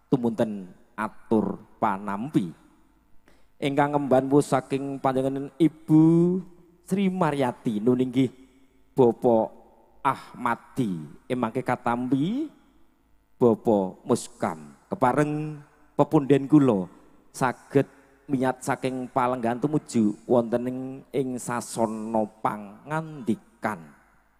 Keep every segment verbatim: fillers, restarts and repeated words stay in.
tumunten atur panampi ingkang ngemban saking panjenengan Ibu Sri Maryati nuninggih Bapak Ahmadi emangke katampi Bapak Muskam kepareng pepunden kula saged miyat saking palenggan tumuju wonten ing sasana pangandikan.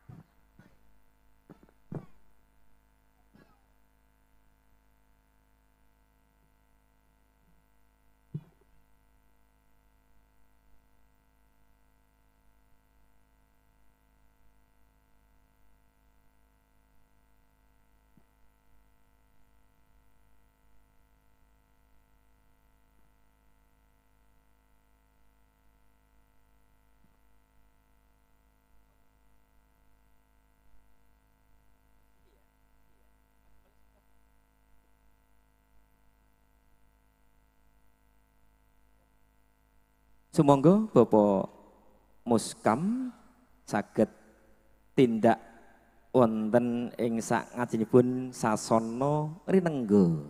Sumangga Bapak Muskam saged tindak wonten ing sakngajengipun sasana rinengga.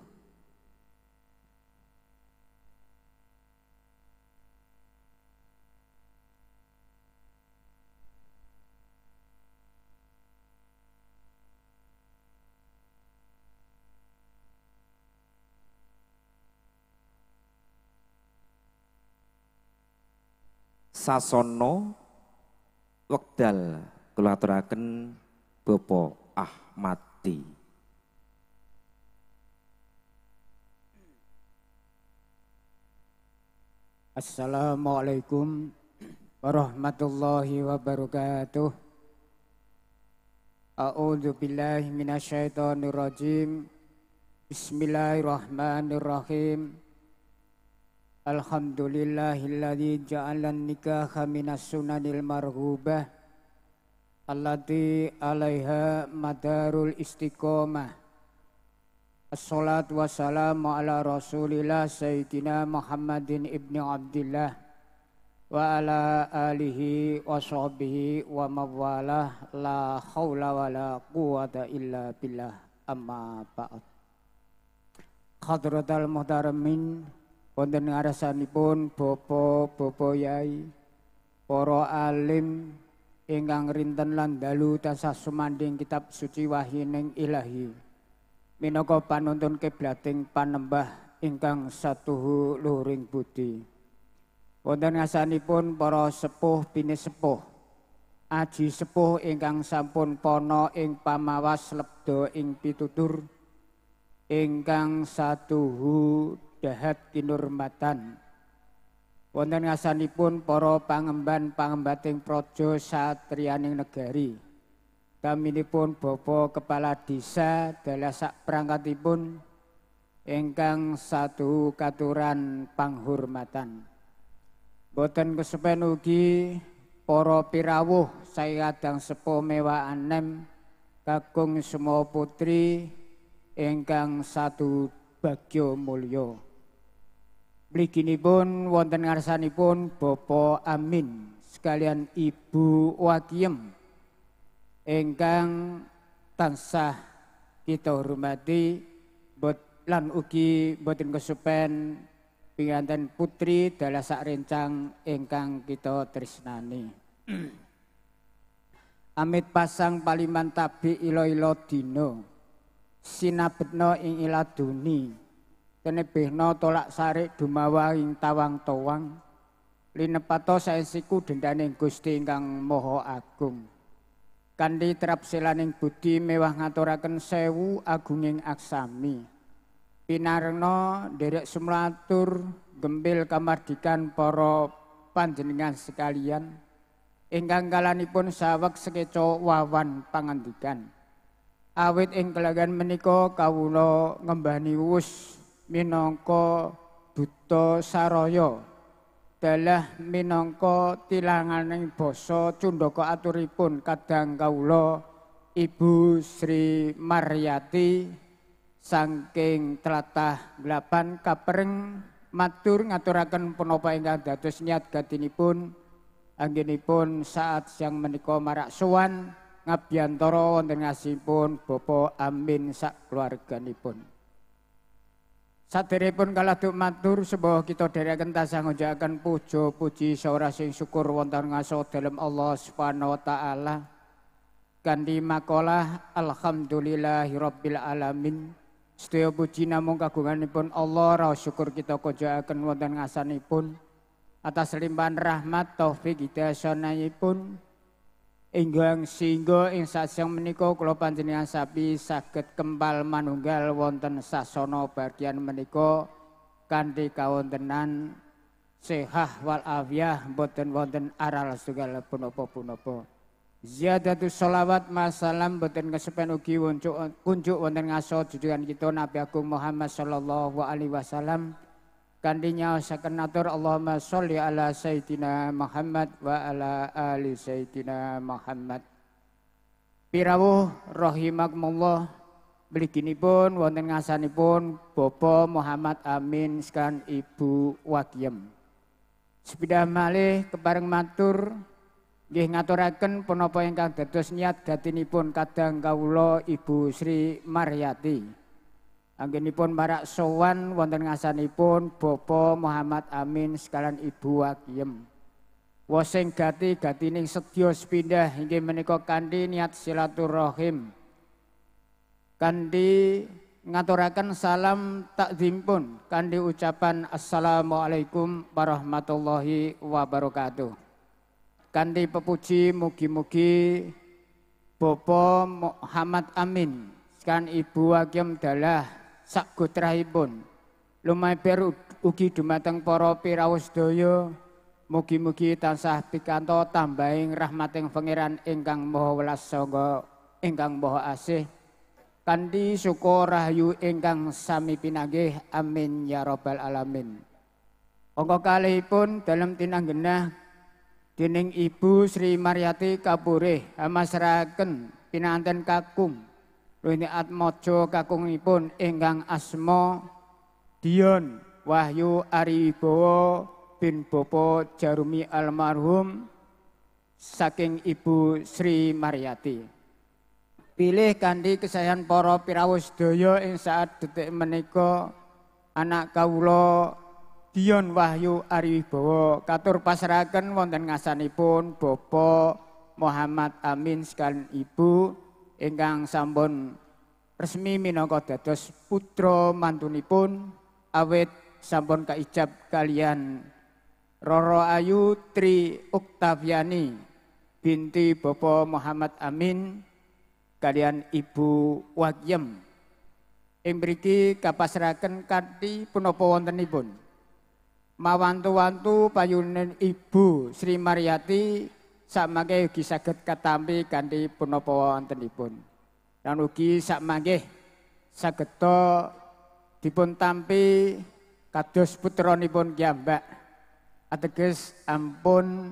Sasana wekdal kula aturaken Bapak Ahmadi. Assalamualaikum warahmatullahi wabarakatuh. A'udzu billahi minasyaitonir rajim. Bismillahirrahmanirrahim. Alhamdulillahilladzi ja'alan nikaha minas sunanil marhubah allati 'alaiha madarul istiqomah. Assalatu wassalamu ala Rasulillah Sayyidina Muhammadin ibni Abdillah wa ala alihi wa sahbihi wa mawalah la haula wa la quwata illa billah amma ba'd. Hadratal muhtaramin wonten ngarasanipun Bapak-bapak Yai, para alim ingkang rinten lan dalu tansah sumanding kitab suci wahyining Ilahi. Minangka panuntun kiblating panembah ingkang satuhu luhuring budi. Wonten ngasanipun para sepuh pinisepuh, aji sepuh ingkang sampun pono ing pamawas lebda ing pitutur, ingkang satuhu dahat kinurmatan. Wonten ngasanipun para pangemban-pangembating praja satriyaning negari. Kaminipun Bapak Kepala Desa dalah sak prangkatipun ingkang satu katuran panghormatan. Boten kesepen ugi para pirawuh sayadang sepuh mewah anem kakung semua putri ingkang satu bagya mulya. Mliginipun wonten ngarsanipun Bapak Amin sekalian Ibu Wakiem ingkang tansah kita hormati lan ugi boten kesupen pinganten putri dalah sak rencang ingkang kita tresnani. Amit pasang paliman tabi ilo-ilo dino sinabetno ing iladuni kenebehna tolak sarik dumawa ing tawang towang linepato saesiku dendaning Gusti ingkang Maha Agung. Kanthi trapselaning budi mewah ngaturaken sewu agunging aksami. Pinarena nderek sumlatur gempil kamardikan para panjenengan sekalian ingkang kalanipun saweg sekeca wawan pangandikan. Awit ing kelagan menika kawula ngembani wus minangka buta saraya dalah minangka tilanganing basa Cundaka aturipun kadang kawula Ibu Sri Maryati saking tlatah delapan kapereng matur ngaturaken punapa ingkang dados niat gatinipun anggenipun saat siang menika marak sowan ngabiyantara wonten ngasipun Bapak Amin sak keluarganipun. Saderepun kaladuk matur sebuah kita dherekaken tasah ngunjakaken puja puji saura sing syukur wonten ngaso dalem Allah Subhanahu wa taala. Kanthi makalah alhamdulillahirabbil alamin. Sedaya puji namung kagunganipun Allah, raos syukur kita kojakaken wonten ngasanipun atas limpahan rahmat taufik hidayahipun. Ingkang singgo ing sasang menika kula panjenengan sapi saged kempal manunggal wonten sasana bagian menika kanthi kawontenan sehah wal afiyah boten wonten aral setunggal punapa-punapa. Ziyadatus sholawat masalam boten kesepen ugi kunjuk kunjuk wonten ngaso junjungan kita Nabi Agung Muhammad sallallahu alaihi wasallam. Kanthi nyaosaken atur Allahumma sholli ala sayyidina Muhammad wa ala ali sayyidina Muhammad. Pirawuh rahimakumullah mliginipun wonten ngasanipun Bapak Muhammad Amin sekalian Ibu Wagiem. Sepidhah malih kepareng matur nggih ngaturaken punapa ingkang dados niat datinipun kadang kawula Ibu Sri Maryati. Anggenipun marak sowan wonten ngasanipun Bapak Muhammad Amin sekalian Ibu Wagiem. Wosing gati gatining sedya sepindah inggih menika kanthi niat silaturahim. Kanthi ngaturaken salam takzimpun kanthi ucapan assalamualaikum warahmatullahi wabarakatuh. Kanthi pepuji mugi-mugi Bapak Muhammad Amin sekalian Ibu Wagiem dalah sak gotrahipun lumampir ugi dumateng para pirawuh sedaya, mugi-mugi tansah pikanto tambahing rahmating pangeran ingkang maha welas saha ingkang maha asih kanthi syukur rahayu ingkang sami pinanggih amin ya rabbal alamin. Angka kalihipun dalem tinanggenah dening Ibu Sri Maryati kapurih amasrahaken pinanten kakung Rene Atmaja kakungipun ingkang asma Dion Wahyu Ariwibowo bin Bapak Jarumi almarhum saking Ibu Sri Maryati. Pilih kanthi kesayan para pirawuh sedaya ing saat detik menika anak kawula Dion Wahyu Ariwibowo katur pasrahaken wonten ngasanipun Bapak Muhammad Amin sekalian Ibu ingkang sampun resmi minangka dados putra mantunipun awit sampun kaijab kalian Roro Ayu Tri Uktaviani binti Bapak Muhammad Amin kalian Ibu Wagiem. Ing mriki kapasrahaken kanthi punapa wontenipun mawantu-wantu payunen Ibu Sri Maryati sakmangke ugi saged katampi kanthi punapa wontenipun. Lan ugi sakmangke sageta dipun tampi kados putranipun piyambak. Ateges ampun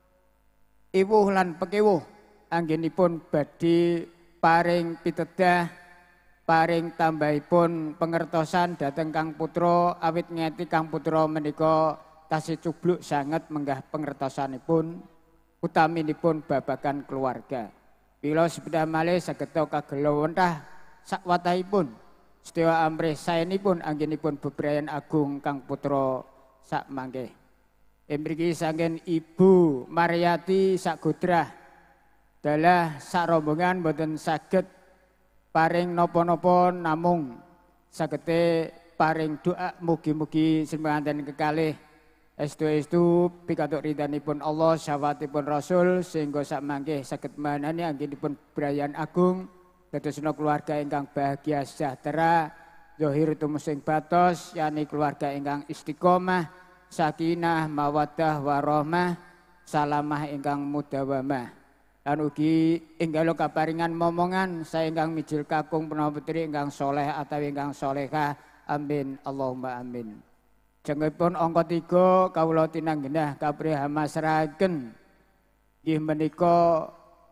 iwuh lan pekewuh anggenipun badhe paring pitedah paring tambahipun pengertosan dhateng Kang Putra awit ngeti Kang Putra menika tasih cubluk sanget menggah pengertosanipun utaminipun babagan keluarga. Bila sepeda malih sageta kagelo wentah sakwatahipun sedaya amrih saenipun anggenipun bebrayan agung Kang Putra sakmangke. Mriki saking Ibu Maryati sagodrah dalah sak rombongan boten saged paring napa-napa namung sagete paring doa mugi-mugi semanten kekalih estu-estu pikantuk ridhanipun Allah syafaatipun Rasul sehingga sakmangke saged manani anggenipun brayan agung dadosna keluarga ingkang bahagia sejahtera zahir tumusing batos yani keluarga ingkang istiqomah sakinah mawaddah warahmah salamah ingkang mudawamah. Lan ugi enggal kaparingan momongan saya ingkang mijil kakung putra putri ingkang soleh atawi ingkang solehah amin Allahumma amin. Jengipun angka tiga kawula tinanggenah kapriha masrahaken inggih menika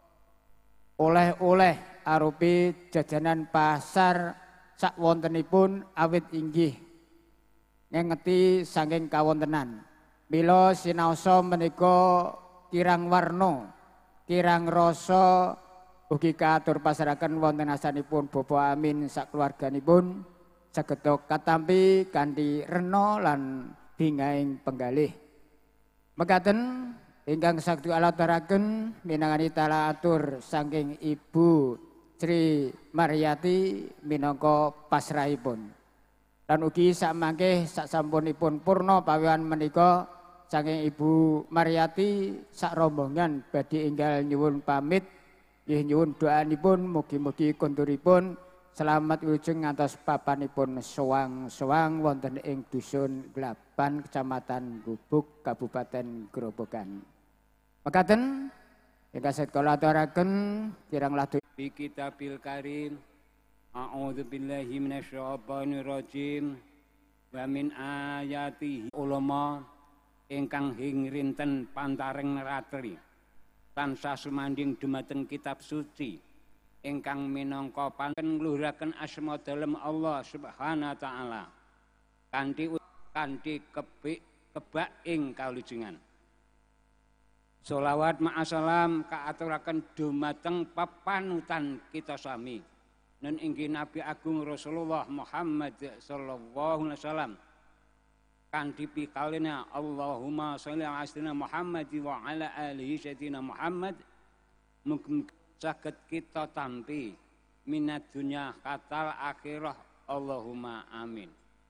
oleh-oleh arupi jajanan pasar sakwontenipun awit inggih ngengeti saking kawontenan. Mila sinaosa menika kirang warna kirang rasa ugi katur pasrahaken wonten asanipun Bapak Amin sakeluarganipun saged katampi kanthi rena lan bingaing penggalih. Mekaten ingkang saged alataraken minangkani tala atur saking Ibu Sri Maryati minangka pasrahipun. Lan ugi sakmangke saksampunipun purna pawian menika saking Ibu Maryati sak rombongan badhe enggal nyuwun pamit nggih nyuwun doanipun mugi-mugi konturipun selamat wilujeng ngantos papanipun sowang-sowang wonten ing dusun Glaban Kecamatan Gubuk Kabupaten Grobogan. Mekaten ingkang saged kula aturaken kirang ladu fi kitabil karim. A'udzu billahi minasyaitonir rajim. Wa min ayatihi ulama ingkang hingrinten pantaring ratri tansah sumanding dumateng kitab suci ingkang minangka panten ngluhuraken asma dalem Allah Subhanahu wa taala kanthi kanthi kebik kebak ing kalujengan. Sholawat ma'asalam kaaturaken dumateng papanutan kita sami. Nun inggih Nabi Agung Rasulullah Muhammad sallallahu alaihi wasallam kanthi pikalina Allahumma sholli ala sayyidina Muhammad wa ala alihi sayyidina Muhammad mugi saged kita tampi minat dunya katal akhirah Allahumma amin.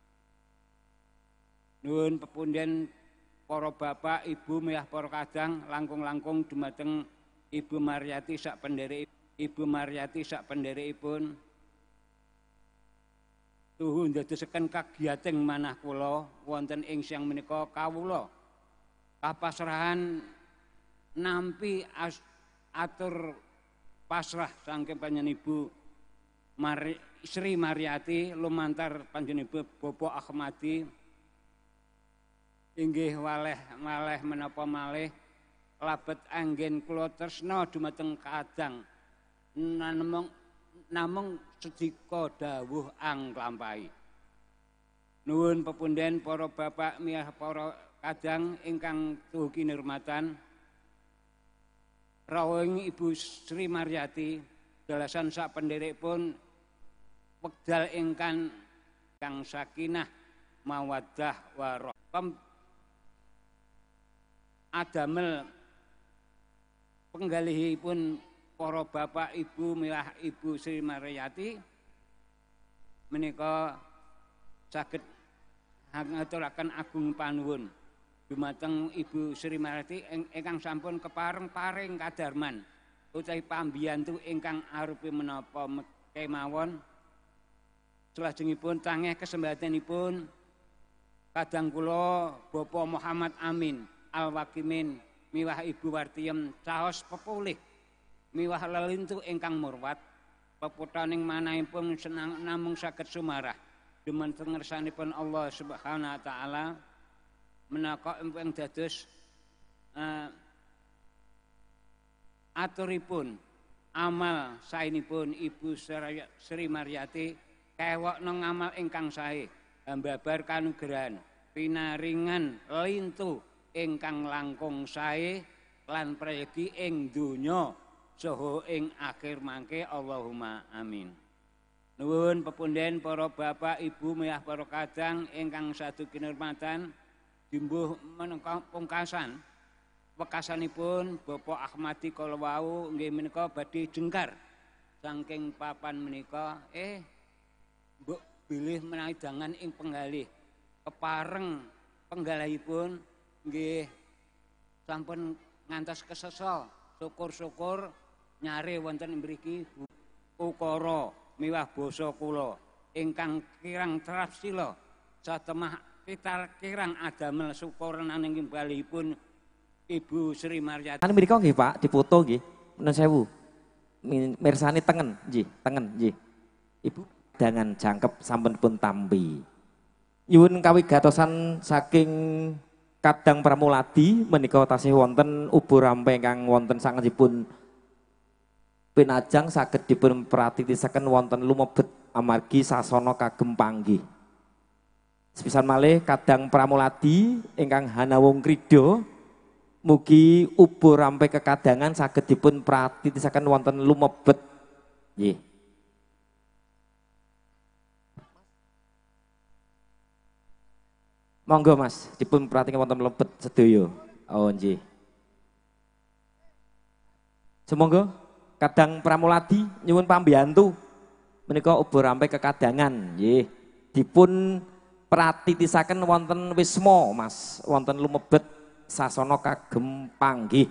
Nuwun pepunden para bapak, ibu, miyah para kadang langkung-langkung dumateng Ibu Maryati sak penderek Ibu Maryati sak penderekipun tuhu ndadosaken kagiyating manah kula wonten ing siang menika kawula kapasrahan nampi as, atur pasrah saking panjenengan Mari, Sri Maryati lumantar panjenengan Bapak Ahmadi inggih waleh maleh menapa malih labet anggen kula tresna dumateng kadang namung namung sedika dawuh anglampahi. Nuwun pepunden para bapak miyah para kadang ingkang tuhu kinurmatan rawuhing Ibu Sri Maryati dalasan sak penderekipun wekdal ingkang kang sakinah mawaddah warahmah adamel penggalihipun para bapak ibu milah Ibu Sri Maryati menika saged ngaturaken agung panuwun dumateng Ibu Sri Maryati ingkang sampun kepareng paring kadarman utawi pambiyantu ingkang arupi menapa kemawon salajengipun tangeh kesembadanipun kadang kula Bapak Muhammad Amin Al-Wakimin miwah Ibu Wartiem caos pepulih miwah lelintu ingkang murwat peputaning manahipun senang namung saged sumarah dumateng ngersanipun Allah Subhanahu wa taala menaka ingkang dados uh, aturipun amal saenipun Ibu Sri Maryati kewok nang amal ingkang sae hambabar kanugrahan pinaringan lintu ingkang langkung sae lan prayagi ing donya saha ing akhir mangke Allahumma amin. Nuwun pepunden para bapak ibu miyah para kadang ingkang sadu kinurmatan dimbuh menika pungkasan wekasanipun Bapak Ahmadi kala wau nggih menika badhe jengkar saking papan menika eh mbok bilih menawi dangan ing penggalih kepareng penggalihipun nggih sampun ngantos kesesol syukur-syukur nyare wonten mriki ukara miwah basa kula ingkang kirang trapsila satemah kita kirang adamel syukurenaning imbalipun Ibu Sri Maryati. Ane mriko nggih Pak dipoto nggih nuwun sewu. Mirsani tengen nggih, tengen nggih. Ibu dangan jangkep sampun pun tampi. Nyuwun kawigatosan saking Kadang Pramuladi menika tasih wonten ubu rampe ingkang wonten sangetipun pinajang saged dipun pratitisaken wonten lumebet amargi sasana kagem panggih. Sepisan malih Kadang Pramuladi ingkang Hanawung Krida mugi ubu rampe kekadangan saged dipun pratitisaken wonten lumebet. Nggih. Monggo Mas, dipun perhatikan wonten mlebet sedaya. Oh nggih. Semonggo kadang pramuladi nyuwun pambiyantu menika ubo rampe kekadangan nggih. Dipun pratitisaken wonten wisma Mas, wonten lumebet sasana kagem panggih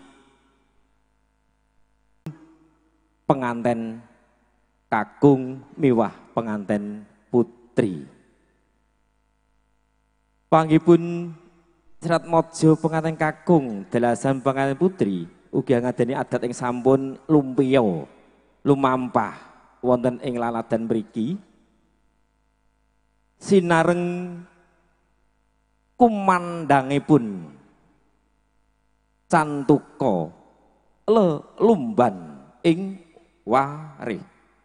penganten kakung miwah penganten putri. Panggihipun Serat Mojo penganten kakung dalasan penganten putri ugi ngadeni adat ing sampun lumpia lumampah wonten ing laladan mriki sinareng kumandangipun cantuka lelumban ing warih.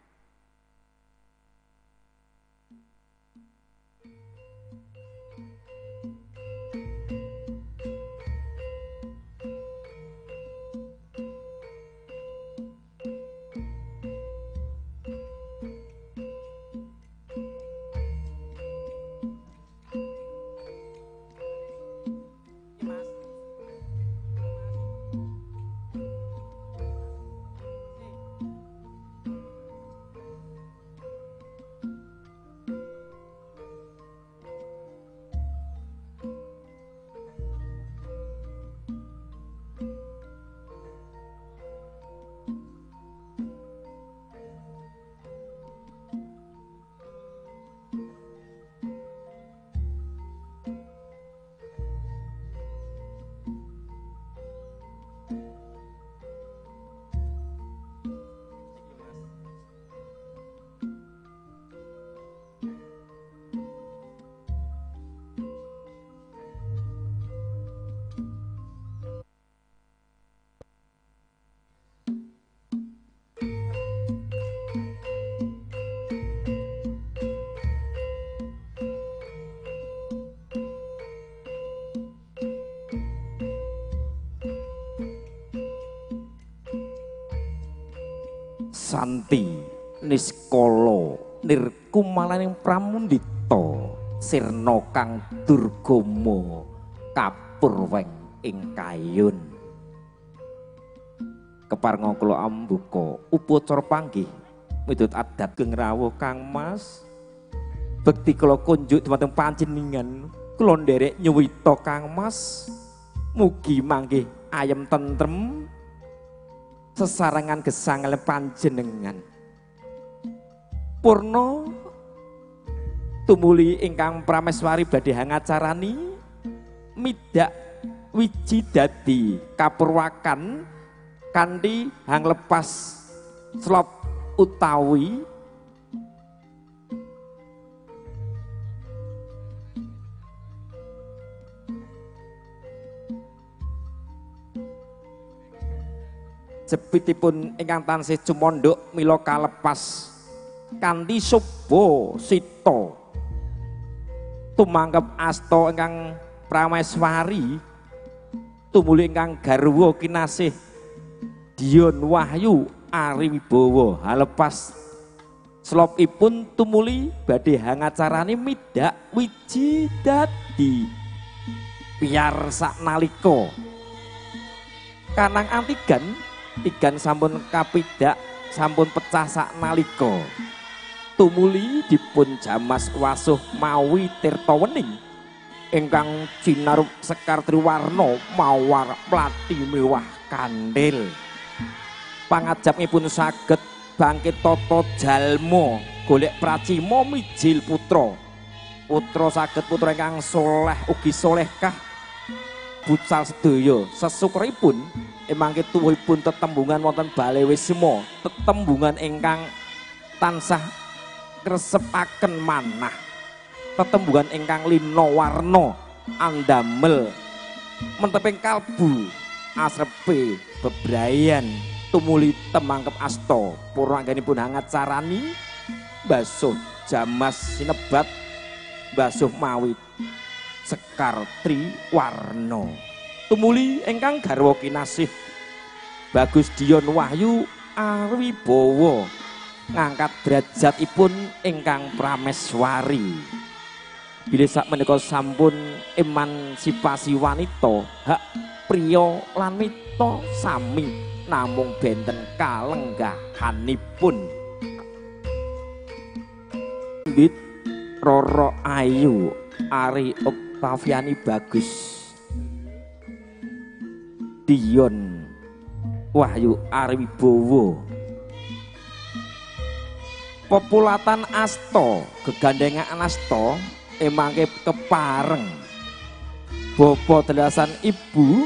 Santi niskala nirkumalaning pramundita sirna kang durgama kapurweng ing kayun keparenga kula ambuka upacara panggih miturut adat geng rawuh Kang Mas bekti kula kunjuk dhumateng panjenengan kula nderek nyuwita Kang Mas mugi manggih ayem tentrem sesarengan gesang panjenengan purna tumuli ingkang prameswari badhe hangacarani midak wiji dadi kapurwakan kanthi hang lepas slop utawi jepitipun ingkang tansih cumondhok mila kalepas kanthi suba sita tumangkep asta ingkang prameswari tumuli ingkang garwa kinasih Dion Wahyu Ariwibowo halepas slopipun tumuli badhe hangacarani midak wiji dadi biar saknalika kanang antigan tigan sampun kapidak sampun pecah saknalika tumuli dipun jamas wasuh mawi tirta wening ingkang cinarup sekar triwarna mawar plati mewah kandel pangajapipun saged bangkit tata jalma golek pracima mijil putra putra saged putra ingkang soleh ugi solehkah bucal sedaya sesukeripun emangke tuwuhipun tetembungan wonten Bale Wisma tetembungan ingkang tansah ngresepaken manah tetembungan ingkang lina warna andamel menteping kalbu asrepe bebrayan tumuli temangkep asta purangganipun hangacarani basuh jamas sinebat basuh mawi sekar triwarna tumuli ingkang garwa kinasih Bagus Dion Wahyu Ariwibowo ngangkat derajatipun ingkang prameswari Bilih sak menika sampun emansipasi wanita, hak priya lan mita sami namung benten kalenggahanipun. Bit Roro Ayu Ari Oktaviani Bagus Dion Wahyu Arwibowo Populatan Asto gegandengan Asto emangke kepareng Bopo telasan ibu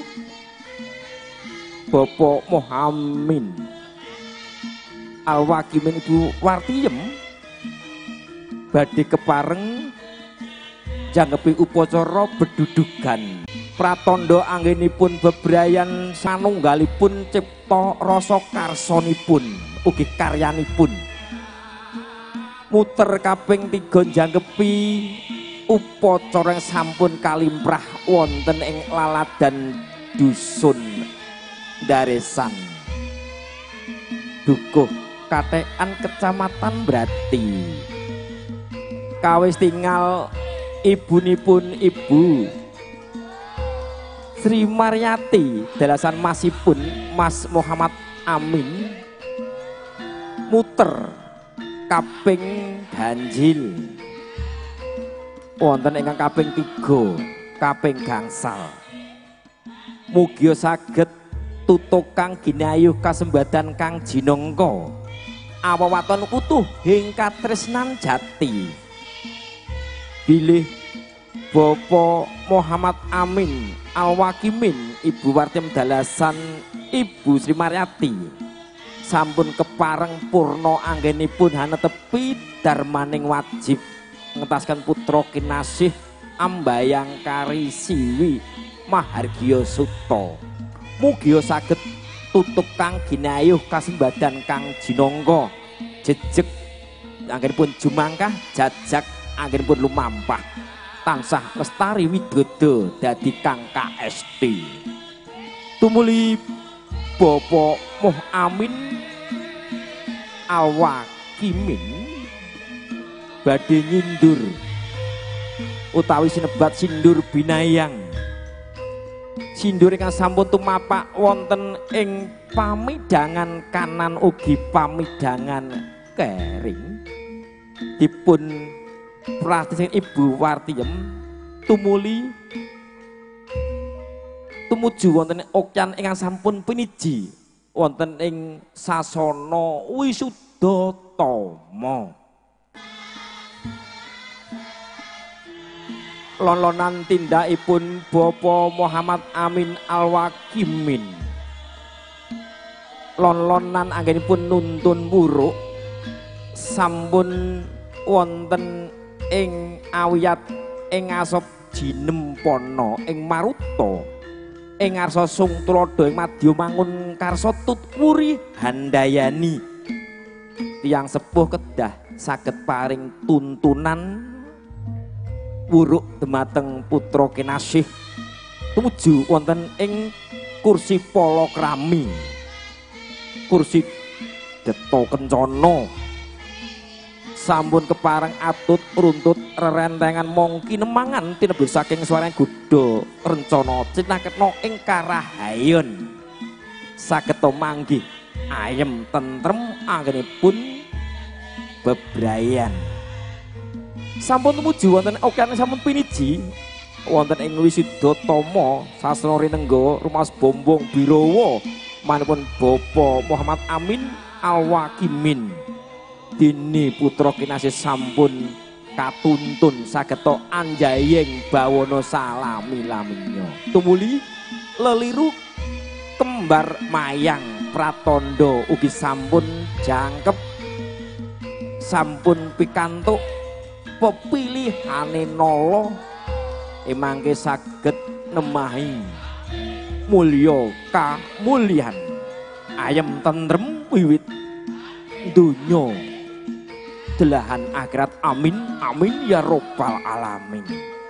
Bopo Mohamin Alwakimin ibu Wartiem badhe kepareng janggepi upacara bedudugan pratandha anggenipun bebrayan sanunggalipun cipta rasa karsonipun ugi karyanipun muter kaping tiga janggepi upacara sampun kalimprah wonten ing laladan dusun Daresan Dukuh Katekan Kecamatan Brati kawis tinggal ibunipun Ibu Sri Maryati dalasan masipun Mas Muhammad Amin muter kaping ganjil wonten ingkang kaping tiga kaping gangsal mugi saged tutukang ginayuh kasembadan kang jinangka awawaton utuh ing katresnan jati bilih Bapak Muhammad Amin Alwakimin Ibu Wartiem dalasan Ibu Sri Maryati sampun kepareng purna anggenipun hanetepi darmaning wajib ngentaskan putra kinasih ambayang kari siwi mahargya suta mugi saged tutup kang ginayuh kasembadan kang jinangka jejeg anggenipun jumangkah jajak anggenipun lumampah tansah lestari widodo dadi kang K S T tumuli Bapak Moh Amin Alwakimin badhe nyindur utawi sinebat sindur binayang sindur ingkang sampun tumapak wonten ing pamidangan kanan ugi pamidangan kering dipun prastisa Ibu Wartiem tumuli tumuju wonten okyan ingkang sampun piniji wonten ing sasana Wisudatama lolonan tindakipun Bapak Muhammad Amin Alwakimin lolonan anggenipun nuntun wuruk sampun wonten ing awiyat ing asop jinempana ing maruta ing ngarsa sung tulodo ing madya mangun karsa tutwuri handayani tiyang sepuh kedah saged paring tuntunan wuruk dumateng putra kinasih tumuju wonten ing kursi palakrami kursi Deta Kencana sampun kepareng atut runtut rerentengan mongki nemangan tinebut saking swareng Guda rencana cinaketna ing karahayon saged manggih ayem tentrem anggenipun bebrayan sampun tumuju wonten okyan sampun piniji wonten ing Wisudatama sasana rinengga rumas Bombong Birawa manipun Bapak Muhammad Amin Alwakimin dini putra kinasih sampun katuntun sageta anjayeng bawana salami laminya tumuli leliru kembar mayang pratandha ugi sampun jangkep sampun pikantuk pepilihane nala emangke saged nemahi mulya kamulyan ayem tentrem wiwit dunya delahan akhirat amin amin ya robbal alamin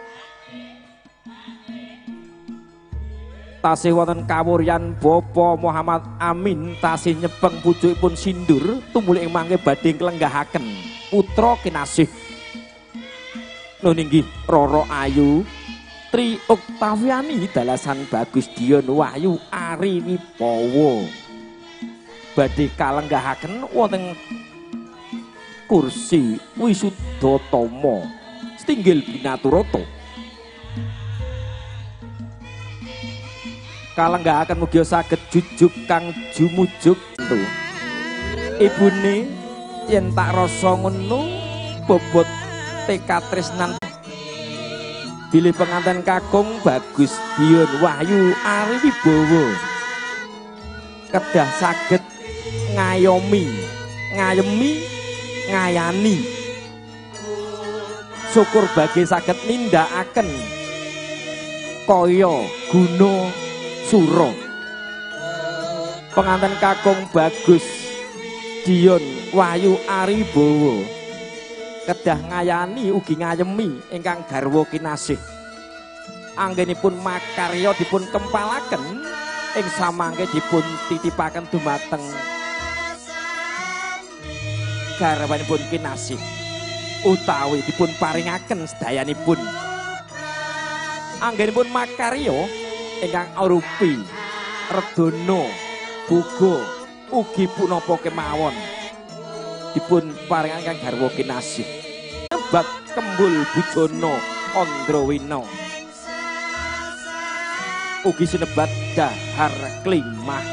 tasih wonten kawuryan Bapak Muhammad Amin tasih nyepeng pujukipun sindur tumuli ing mangke badhe nglenggahaken putra kinasih Nuninggi Roro Ayu Tri Oktaviani dalasan Bagus Dion Wahyu Ari Wibowo badhe kalenggahaken wonten kursi Wisudatomo Stinggil Binaturoto kalenggahaken mugi saged jujuk kang jumujuk tu ibune yen tak rasa ngono bobot tekad tresnan bilih pengantin kakung Bagus Dion Wahyu Ari Wibowo kedah saged ngayomi ngayemi ngayani syukur bagi saged nindakaken kaya guna sura pengantin kakung Bagus Dion Wahyu Ari Wibowo kedah ngayani ugi ngayemi ingkang garwa kinasih anggenipun makarya dipun kempalaken ing samangke dipun titipaken dumateng garwanipun kinasih utawi dipun paringaken sedayanipun anggenipun makarya ingkang arupi redana buga ugi punapa kemawon dipun paringaken garwa kinasih bab Kembul Bujana Andrawina ugi sinebat Dahar Klimah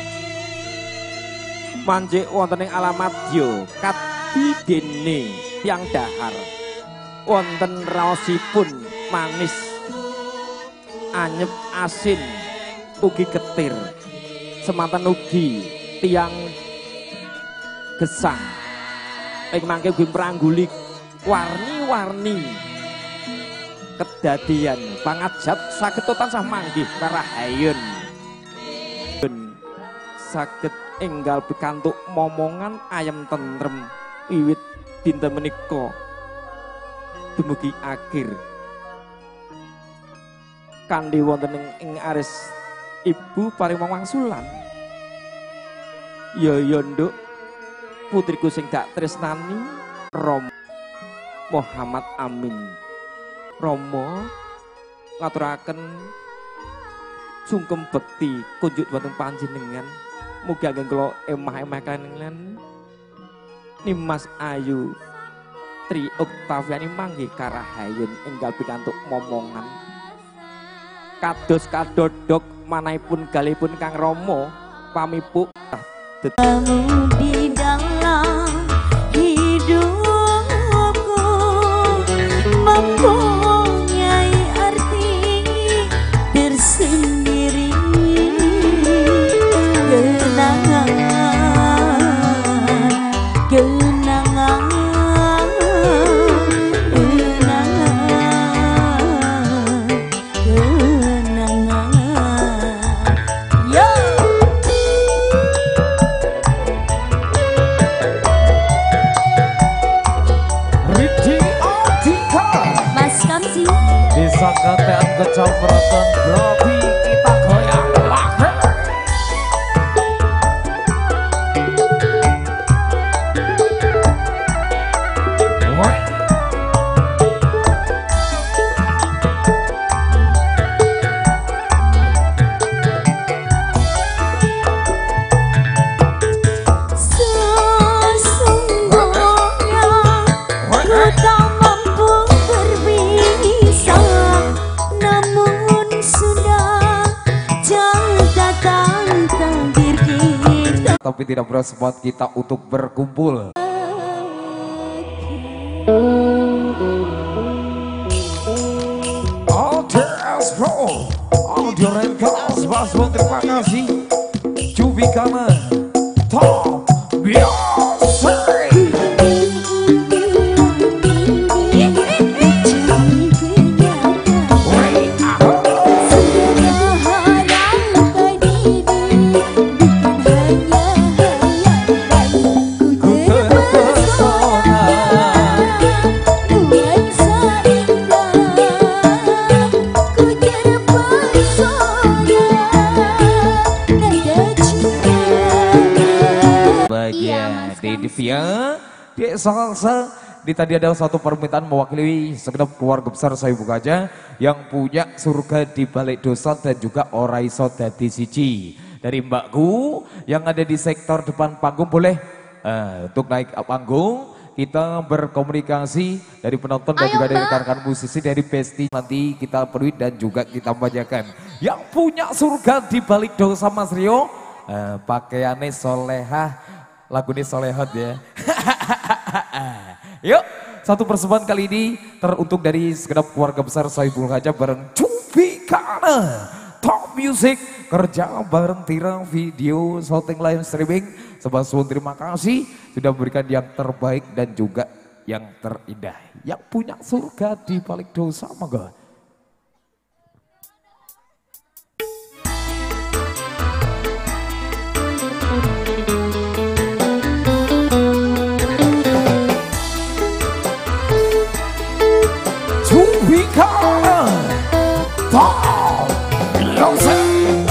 manjik wonten ing alamat yo kadidene tiyang dahar wonten raosipun manis anyep asin ugi getir semanten ugi tiyang gesang ing mangke ugi prangguli warni-warni kedadian pangajap saged tansah manggih karahayon saged enggal pikantuk momongan ayam tentrem wiwit dinten menika dumugi akhir kanthi wonten ing aris ibu paring wangsulan ya ya nduk putriku sing dak tresnani Romo Muhammad Amin Romo ngaturaken sungkem bekti kunjuk wonten panjenengan mugi ageng kula emah-emah kaliyan Nimas Ayu Tri Oktaviani manggih karahayon enggal pikantuk momongan kados kadodok manahipun galipun Kang Romo pamipuk kamu di dalam hidupku mempunyai arti tersendiri kenangan kenangan Desa Katean Kecamatan Grobi kita goyang lagu. Tapi tidak bersempat kita untuk berkumpul. Audience Pro, Audio Renkals, Basbo terima kasih. Jubikana, Top Biasa. Bagian di Divya, di salsa Ini tadi ada satu permintaan mewakili segenap keluarga besar Sohibul Hajah yang punya surga di balik dosa dan juga ora iso dadi siji. Dari mbakku yang ada di sektor depan panggung boleh uh, untuk naik panggung. Kita berkomunikasi dari penonton dan Ayo, juga dari Mbak. rekan-rekan musisi dari Besti. Nanti kita penuhi dan juga kita bajakan. Yang punya surga di balik dosa Mas Rio, uh, pakaiannya solehah, lagunya solehot ya. Yuk, satu persembahan kali ini teruntuk dari segenap keluarga besar Sohibul Hajah bareng Cupi Kana Top Music, kerja bareng Tirang Video Shooting Live Streaming. Sebab suun terima kasih sudah memberikan yang terbaik dan juga yang terindah. Yang punya surga di balik dosa, monggo. Bika Top Music.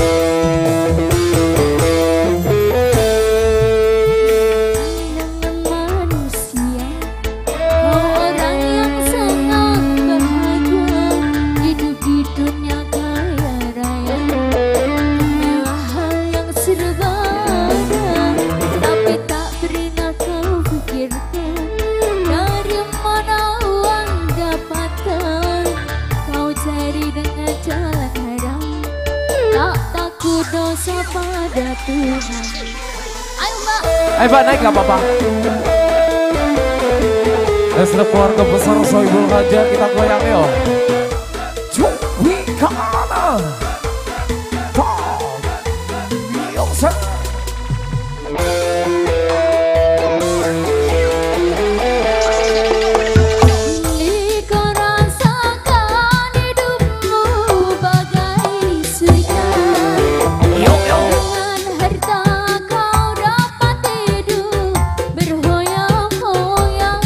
Manusia, kau orang yang sangat bahagia, hidup di dunia kaya raya, mewah hal yang serba ada, tapi tak pernah kau pikirkan dari mana uang dapatkan. Kau cari dengan jalan haram, tak takut dosa pada Tuhan. Ayo Mbak. Ayo Mbak naik gak apa-apa. Dan setelah keluarga besar Sohibul Hajah kita goyang yuk. Cupi Kana Top Music. Kau rasakan hidupmu bagai surga. Dengan harta kau dapat hidup berhoyang-hoyang.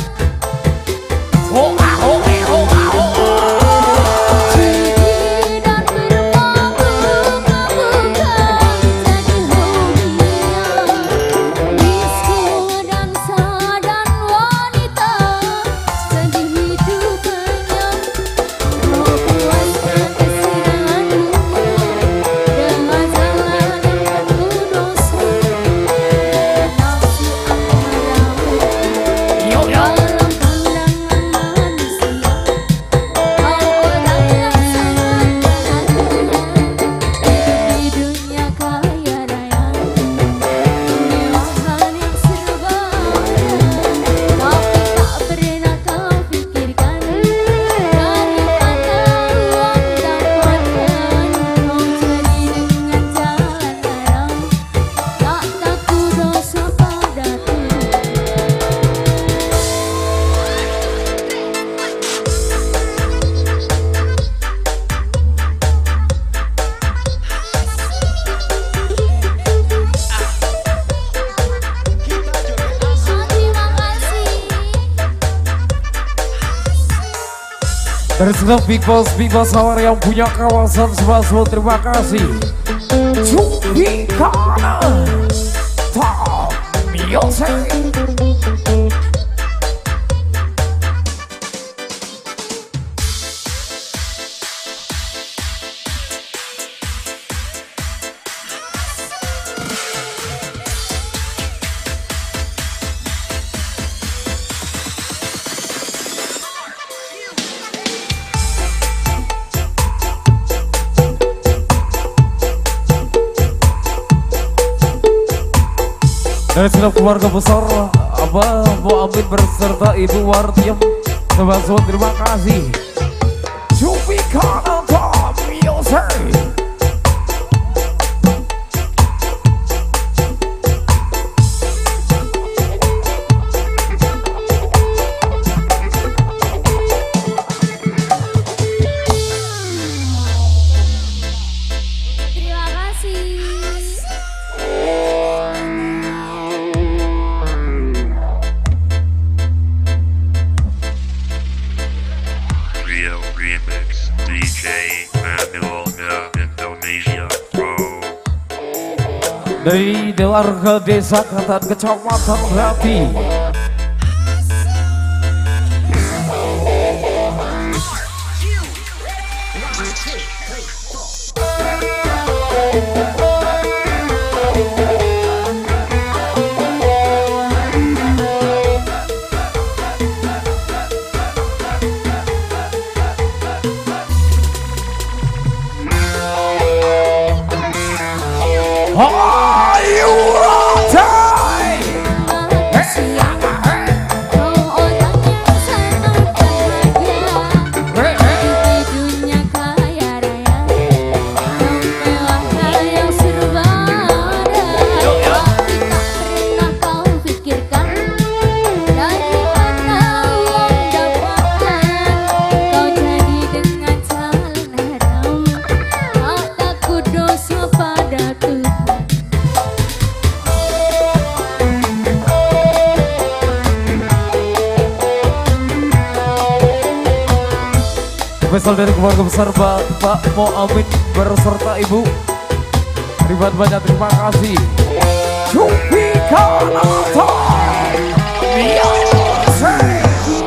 Judi dan bermabuk bukan jadi hobinya. Disko, dansa dan wanita jadi hidupannya. Kau puaskan kesedihan dunia dengan jalan yang penuh dosa. Nafsu amarah dalam pandangan manusia. Kau orang yang sangat bahagia, hidup di dunia kaya raya, kemewahan yang serba ada, tapi tak pernah kau pikirkan dari mana uang dapatkan. Kau cari dengan jalan haram, tak takut dosa pada Tuhan. Terima kasih. Dari segenap Big Boss, Big Boss Power yang punya kawasan Sebastian, terima kasih. Cupi Kana Top Music. Dari segenap keluarga besar Abah Bu Amin berserta Ibu Wartiem Sebastian, terima kasih. Cupi Kana Top Music. Terima kasih. Rio Remix D J Manuel Indonesia Pro. Dari warga desa Katan Kecamatan Rapi Ayo Radai. manusia kau orang yang sangat bahagia di dunia kaya raya kau mewah yang serba ada tapi tak pernah kau pikirkan dari mana uang dapatkan kau jadi dengan jalan haram tak takut dosa pada Tuhan. Spesial dari keluarga besar Bapak Muhammad berserta Ibu. Ribuan banyak terima kasih. Cupi Kanata. Beyonce.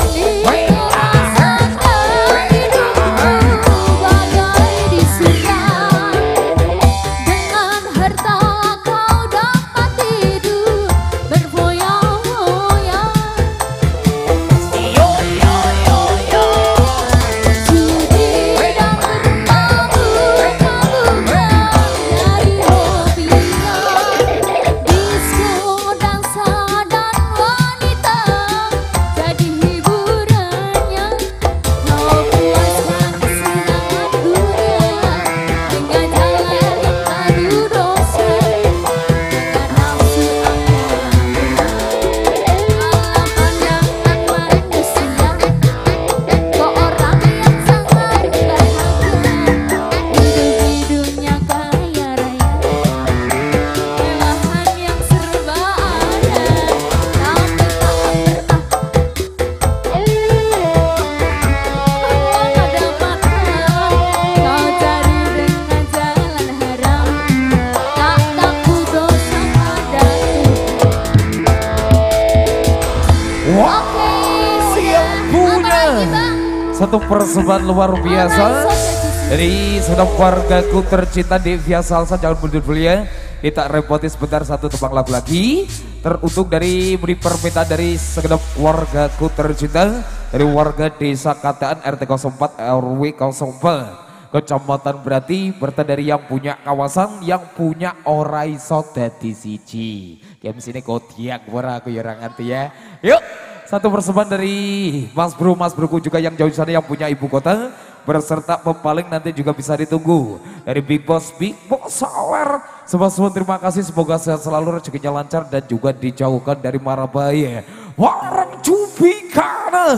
Satu persembahan luar biasa dari segenap wargaku tercinta di Via Salsa. Jangan mundur dulu ya, kita repoti sebentar, satu tembang lagu lagi teruntuk dari beri permintaan dari segenap wargaku tercinta dari warga desa Kataan R T nol empat R W nol empat Kecamatan Berati, berta dari yang punya kawasan, yang punya ora iso dadi siji. Game sini kodiak ora aku ya ora ngerti ya. Yuk, satu persembahan dari Mas Bro, Mas Broku juga yang jauh sana yang punya ibu kota berserta pempaling nanti juga bisa ditunggu dari Big Boss Big Boss Sawer. Semua-semua terima kasih, semoga sehat selalu, rezekinya lancar dan juga dijauhkan dari mara bahaya. Warung Cubikana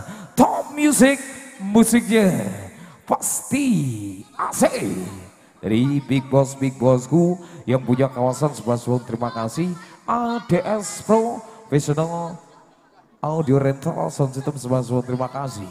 Top Music, musiknya pasti asik dari Big Boss Big Bossku yang punya kawasan. Semua-semua terima kasih. A D S Professional Audio Rental Sound System, semua-semua terima kasih.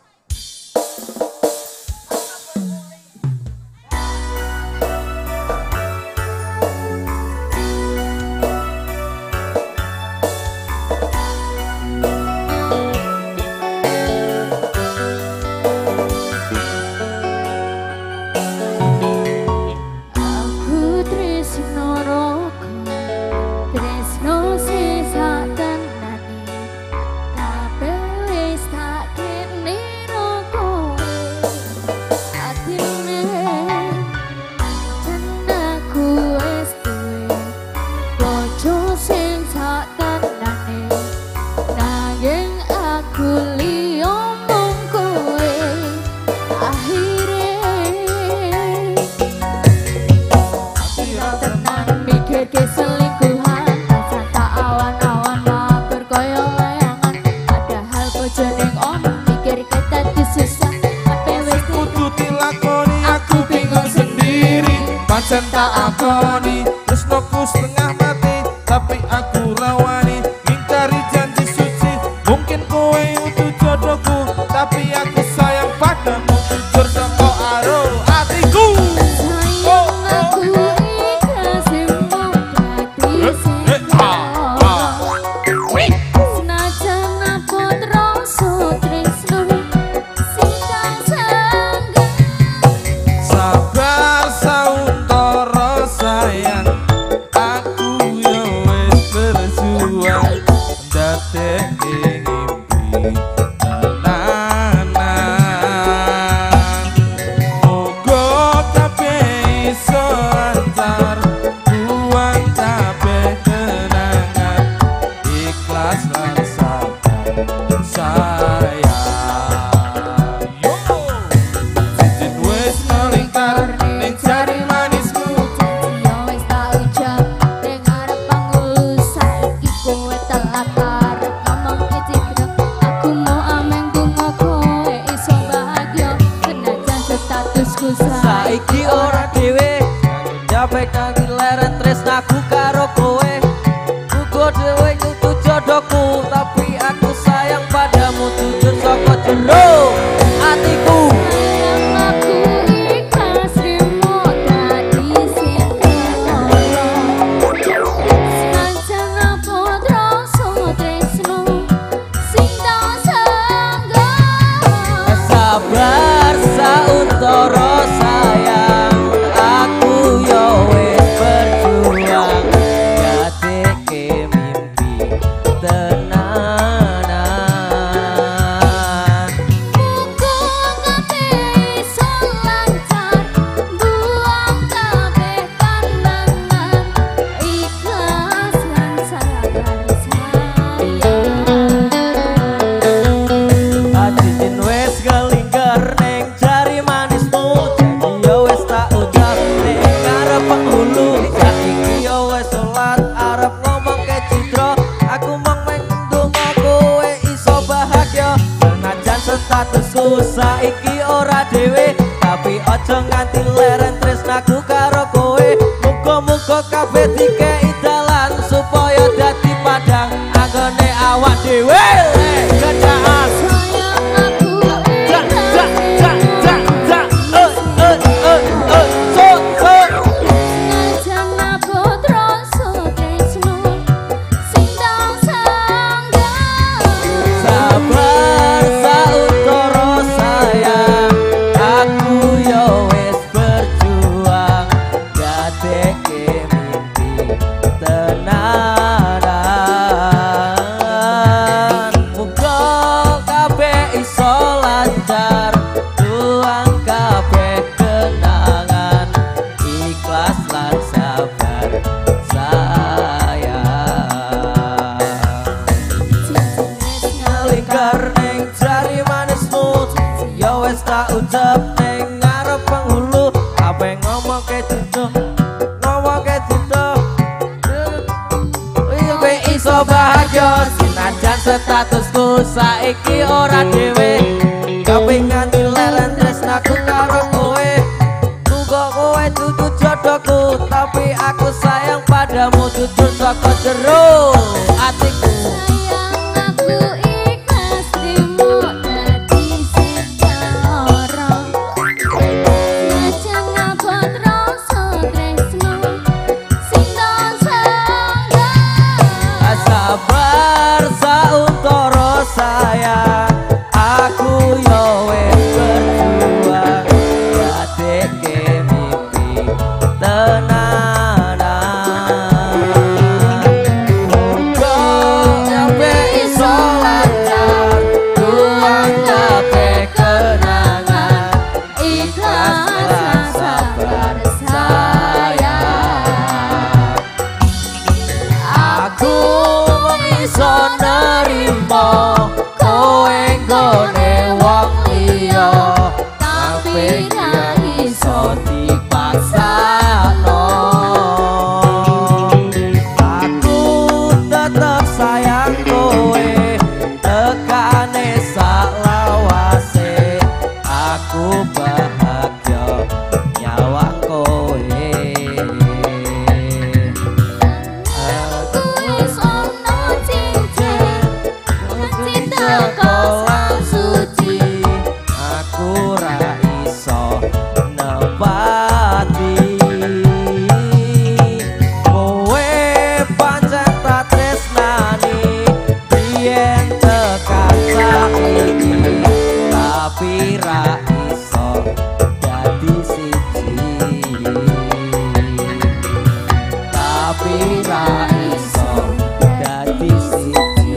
Aku tresno roko, tresno sisa tenani, tapi wis tak kene roko. Atine tenaku wis duwe, bojo sing sak tenani, nanging aku liyo mung kowe. Akhire tenan mikir ke selingkuhan, rasa tak awan-awan mabar koyo layangan. Padahal bojoning omong mikir ketati susah, tapi wis Kudu dilakoni, aku bingung sendiri. Pancen tak akoni, tresnoku setengah mati, tapi aku rawani ngingkari janji suci. Mungkin kowe itu jodohku, tapi aku sayang padamu. Jujur saka aro atiku. sayang aku ikhlas mung dadi sing senajan apot rasa tresno sing kang Sabar sauntara sayang. susah Saiki ora dhewe Nyampe nyanyi leren tresnaku karo kowe Ugo dhewe nyutu jodohku Tapi aku sayang padamu jujur saka jero atiku Sayang aku ikhlas rimo dadi sing kaya Senajan aku rasa tresno sing tak sangga Sabar sauntara sayang Aku yo wis berjuang Gateke mimpi tenanan Muga kabeh iso lancar buang kabeh pandangan ikhlas lan sabar sayang Ajin wis kelingker ning jari manismu Jadi yo wis tak ucap ning ngarep penghulu Saiki yo wis sholat arep ngomong ke citra Aku mong mendonga kowe iso bahagia Senajan statusku saiki ora dhewe Tapi ojo nganti leren tresnaku karo kowe Muga-muga kabeh dikei dalan supaya dadi padang anggone awak dhewe Gedaan sayang aku Jak, ikhlas jak, jak, jak, jak, eh, eh, eh, eh, sut, sut. Senajan aku rasa tresno sing tak sangga Sabar sauntara sayang Aku yo wis berjuang Gateke mimpi tenanan Muga kabeh iso lancar Tuang kabeh kenangan Ikhlas lan sabar sayang Ngalingkar ning jari manismu Ya wis tak ucap ning ngarep penghulu Apa ngomong ke cinta Ngomong ke cinta Kowe iso bahagia Senajan statusku saiki ora dhewe Kepingan dileren tresnaku karo kowe Muga kowe dudu jodohku Tapi aku sayang padamu jujur saka jero atiku sayang aku ikhlas rimo dadi sing cara Senajan aku rasa tresno sing tak sangga Sabar sauntara sayang Aku yo wis berjuang Gateke mimpi tenanan Muga nyampe iso lancar Tuang kabeh kenangan ikhlas lan sabar sayang Aku wong iso nerimo kowe nggone wong liya tapi ra iso dipaksano Aku tetep sayang kowe tekane saklawase Aku bahagia nyawang kowe Aku wis ono cincin cinta kolam suci Aku ra iso nepati Kowe pancen tak tresnani Biyen tekan saiki Tapi ra iso dadi siji Tapi ra iso dadi siji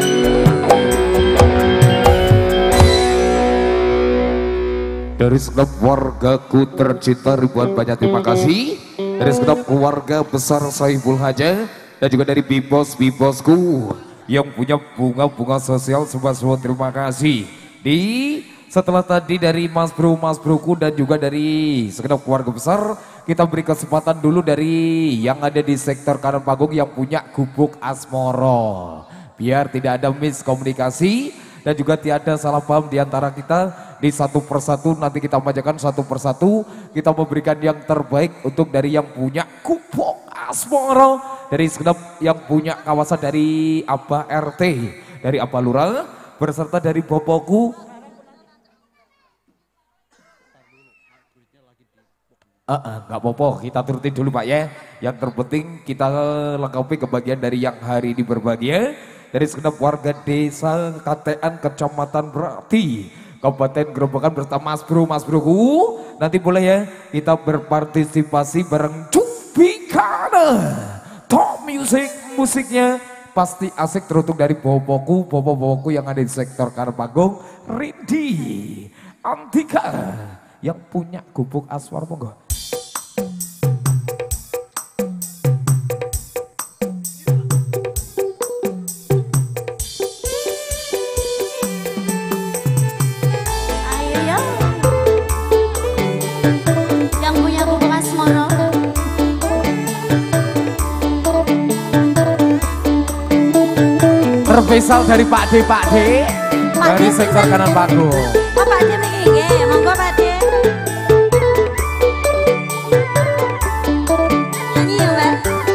Dari segenap wargaku tercinta ribuan banyak terima kasih. Dari segenap keluarga besar Saiful Haja dan juga dari bibos bibosku yang punya bunga-bunga sosial semua-semua terima kasih. Di setelah tadi dari Mas Bro Mas Broku dan juga dari segenap keluarga besar, kita beri kesempatan dulu dari yang ada di sektor kanan panggung yang punya gubuk Asmoro. Biar tidak ada miskomunikasi. dan juga tiada salah paham di antara kita. Di satu persatu nanti kita bacakan satu persatu, kita memberikan yang terbaik untuk dari yang punya kupon Asmoro, dari segenap yang punya kawasan dari Abah R T, dari Abah Lurah, berserta dari Bopoku. Uh, uh, nggak apa-apa, kita turutin dulu Pak ya. Yang terpenting kita lengkapi kebagian dari yang hari ini berbahagia dari segenap warga desa Katean Kecamatan Berarti Kabupaten Grobogan bersama Mas Bro, Mas Broku. Nanti boleh ya kita berpartisipasi bareng Cubikana Top Music. Musiknya pasti asik teruntuk dari Boboku, Bobo-boboku yang ada di sektor Karpagong, Rindi Antika yang punya gubuk Aswar, monggo. Spesial dari Pak D, Pak D dari sektor kanan panggung. Oh Pak D begini, ya monggo Pak D. Nyanyi ya Mbak.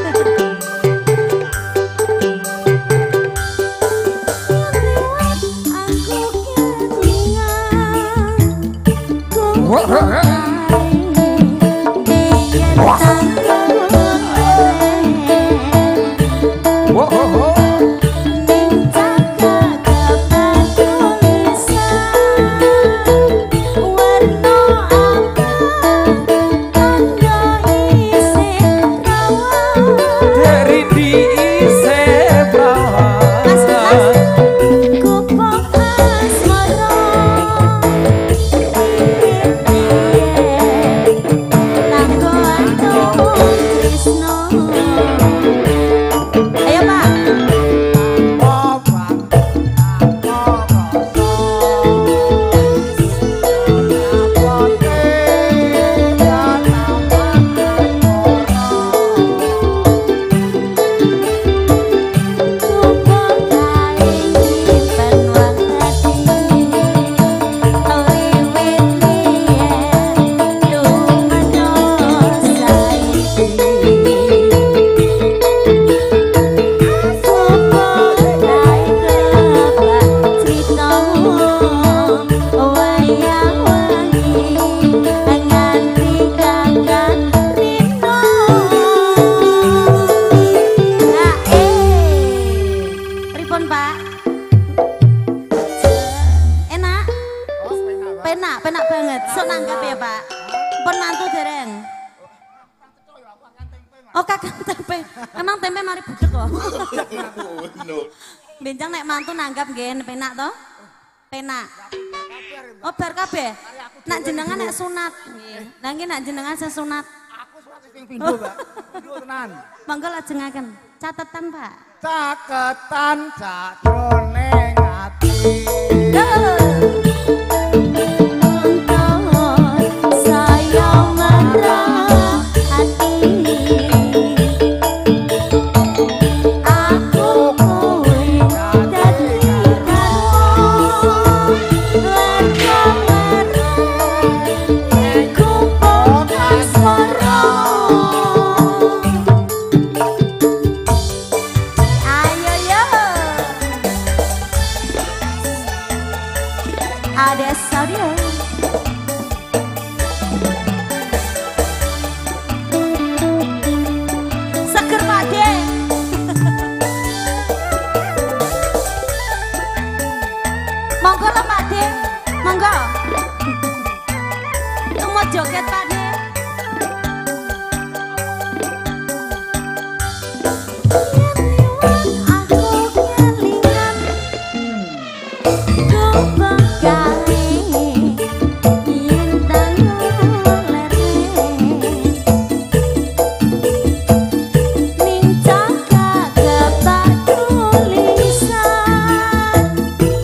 Benjang nek mantu nanggap nggih penak to? Penak. Oh bar kabeh. Nak jenengan nek sunat nggih. Lah nggih nak jenengan sesunat. Aku sunat sing pindho, Mbak. Pindho tenan. Monggo lajengaken. Catetan, Pak. Caketan jadrone ati. Joget Pak De.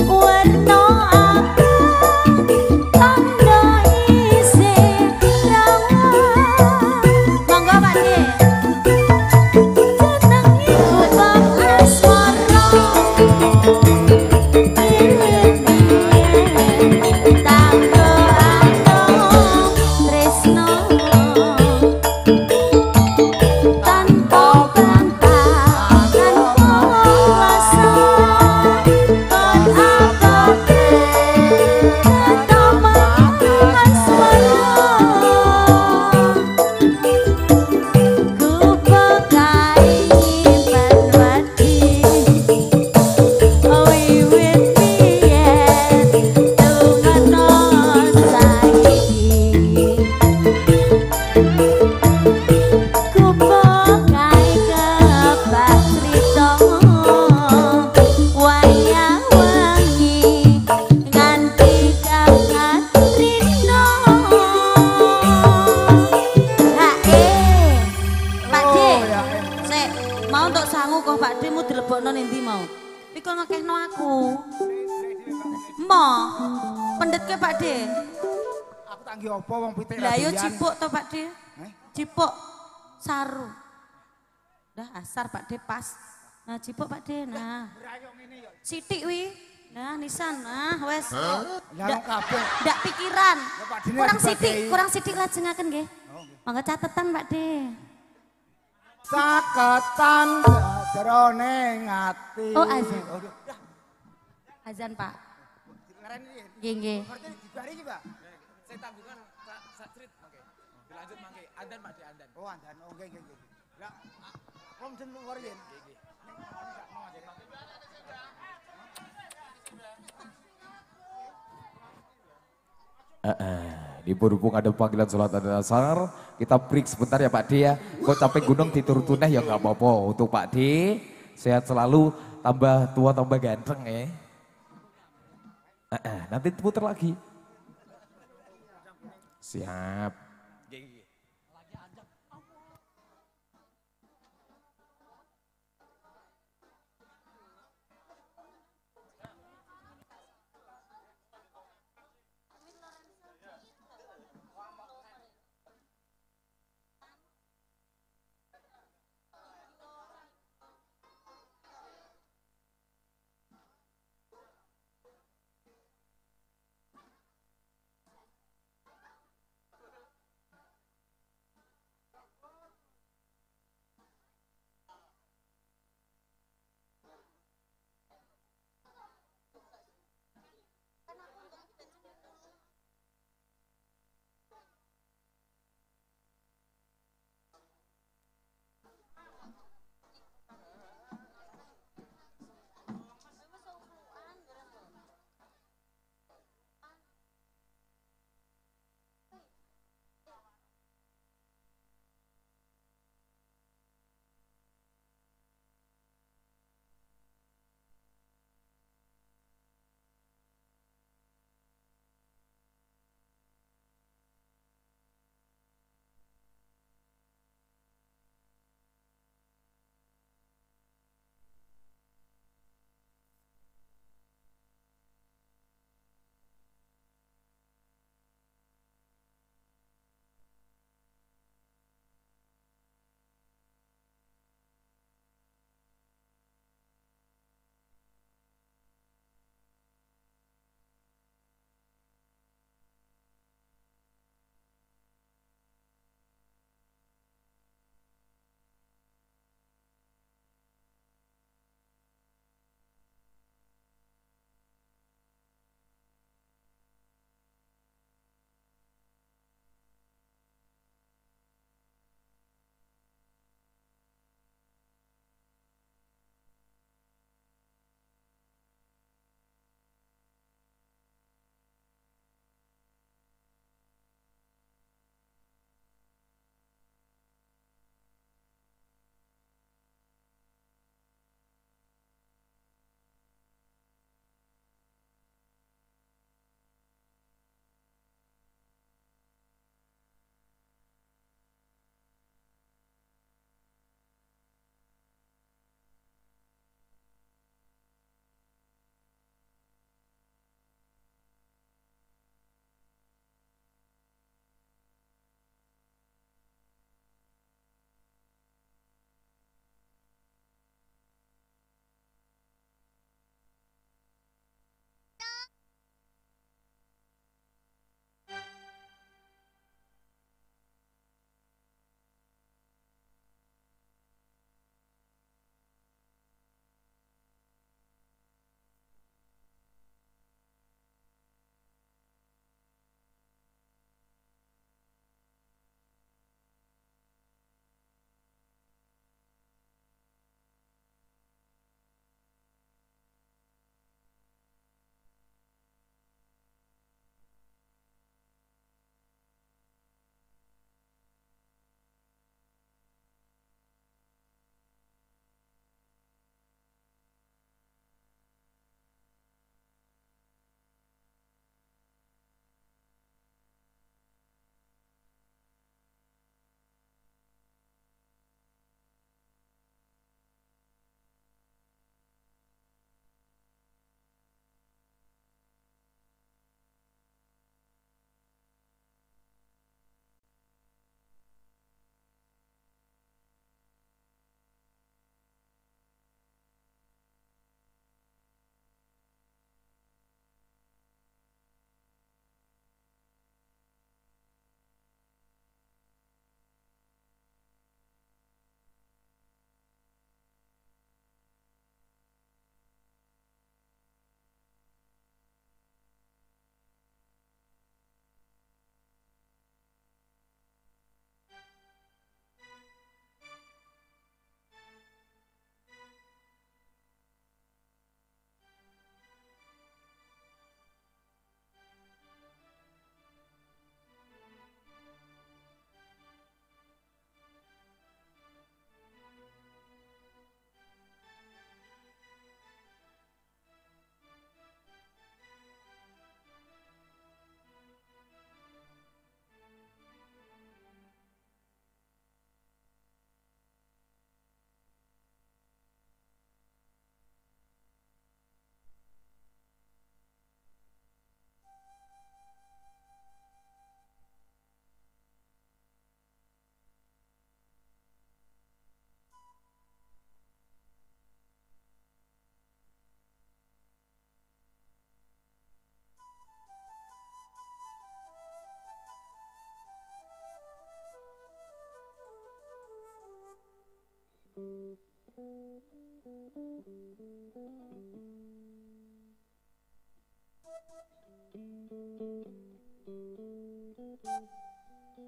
Tanda isi ndelokno ning ndi mau. Iku ngekehno aku. Mo. Pendetke Pak De. Aku tak nggih apa wong pitik Lah yo cipuk to Pak De. Eh? Cipuk saru. Dah asar Pak De pas. Nah cipuk Pak De. Nah. Sithik wi. Nah nisan. Nah wes. Ndak kabeh. Ndak pikiran. Pak Dene Kurang dibagi. sithik, kurang sithik lajengaken nggih. Mangga catetan Pak De. Saketan jroning ati. Oh azan. Azan Pak. Nggih nggih. Dibari iki, Pak. Saya tanggungan Satrit mangke. Dilanjut mangke. Andan Pak De Andan. Oh, andan. Oh, nggih nggih nggih. Lah, om jen mung yen. Uh, uh, di berhubung ada panggilan sholat ada asar, kita break sebentar ya Pak D ya. Kok capek gunung diturun tunai ya nggak apa-apa. Untuk Pak D, sehat selalu, tambah tua tambah ganteng ya. Uh, uh, nanti putar lagi. Siap.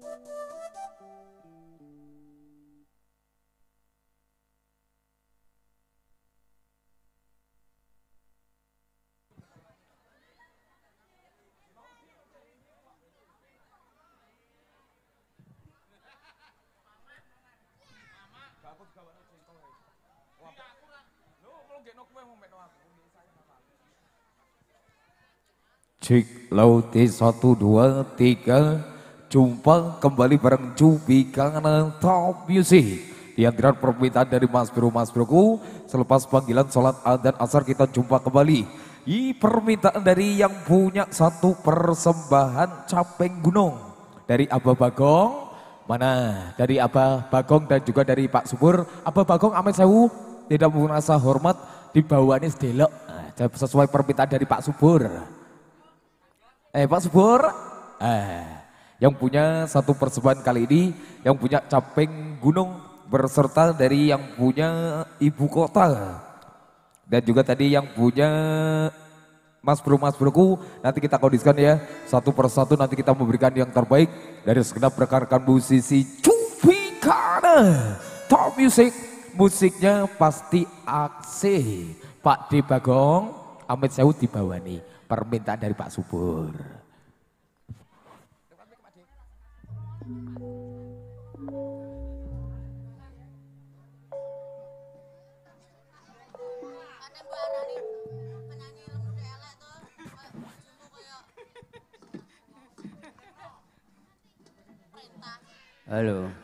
Cik Lauti satu dua tiga. Jumpa kembali bareng Cubi Kangen Top Music. Di antara permintaan dari Mas Bro Mas Broku. Selepas panggilan sholat adzan asar kita jumpa kembali. Di permintaan dari yang punya satu persembahan Capeng Gunung. Dari Abah Bagong. Mana? Dari Abah Bagong dan juga dari Pak Subur. Abah Bagong Amet Sewu tidak merasa hormat dibawanya sedelok. Nah, sesuai permintaan dari Pak Subur. Eh Pak Subur, eh, yang punya satu persembahan kali ini, yang punya Capeng Gunung berserta dari yang punya ibu kota. Dan juga tadi yang punya Mas Bro Mas Broku, nanti kita kondisikan ya, satu persatu nanti kita memberikan yang terbaik dari segenap rekan-rekan musisi Cubi Kangen Top Music. Musiknya pasti aksi. Pak D Bagong, Amet Sewu dibawani. Permintaan dari Pak Subur. Halo.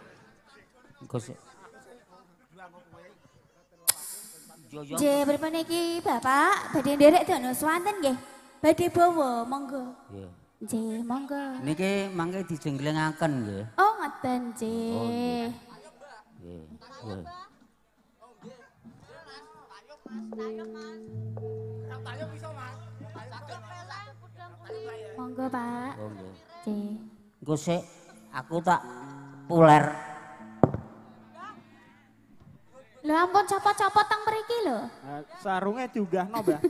J berapa niki Bapak badhe nderek dono swanten nggih. Badhe bawa monggo. Nggih. Nggih, monggo. Niki mangke dijenglengaken nggih. Oh, ngoten, J. Nggih. Nggih. Monggo, Pak. Oh nggih. J. Engko sik aku tak puler. Lho ampun copot-copot teng mriki lho. Sarunge diunggahno, Mbah.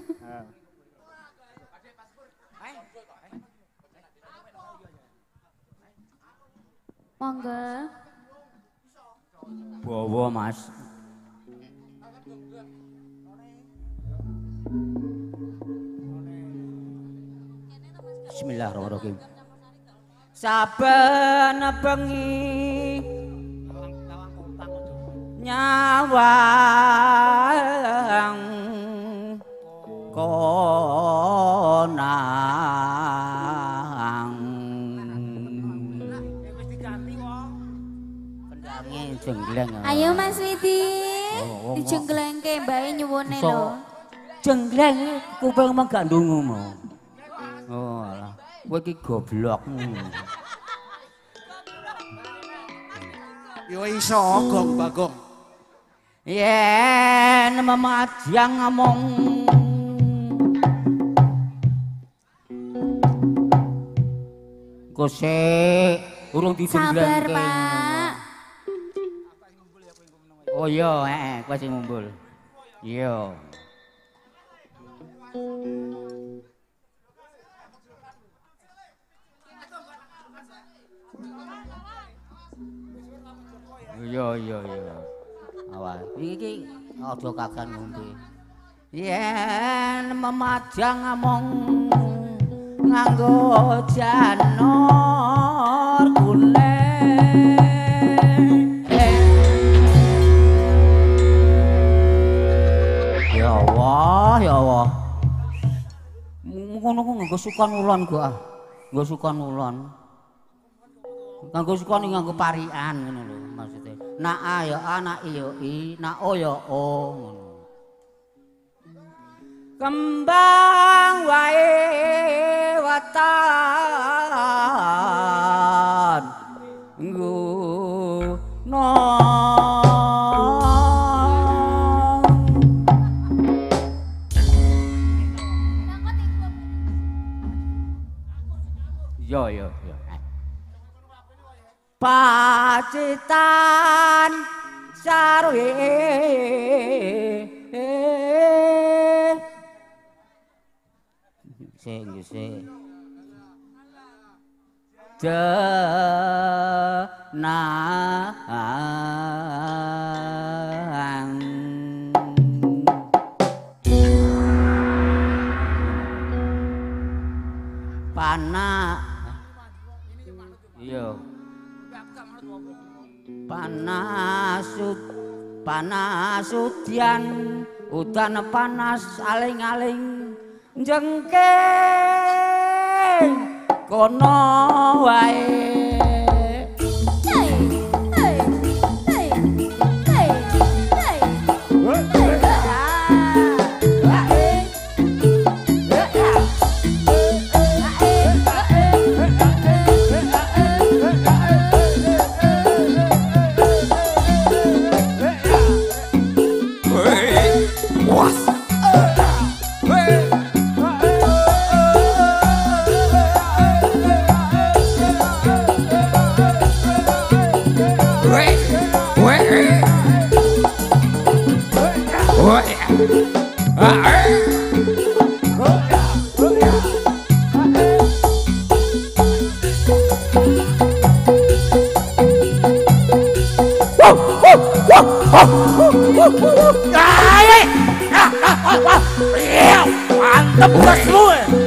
Monggo. Bawa Mas. Bismillahirrahmanirrahim. Saben bengi nyawang konang kendangnya jenggleng. Ayo Mas Widi, Oh, oh, dijengglengke mbae nyuwune lho. Jenggleng kuping mah gak ndungu mau. Oh alah, kowe iki goblok. Yo iso Gong Bagong. Yen memajang ngomong Gosek urung dijengglengke. Sabar, Pak. Oh iya, heeh, kowe sing ngumpul. Iya. Iya iya iya. Awal. Iki aja kakan ngombe. Yen memajang ngomong nganggo janur kuning. Ya Allah, ya Allah. Ngono ku nganggo sukan ulon gua ah. Nggo sukan ulon. Nganggo sukan nganggo parian ngono lho maksudnya. Nak a ya a, nak i ya i, nak o ya o ngono. Kembang wae watan nggono. Yo yo yo. Pacitan sarwe sing sing Pana iya panasut panasudian udan panas aling-aling jengking kono wae Mantap bos lu.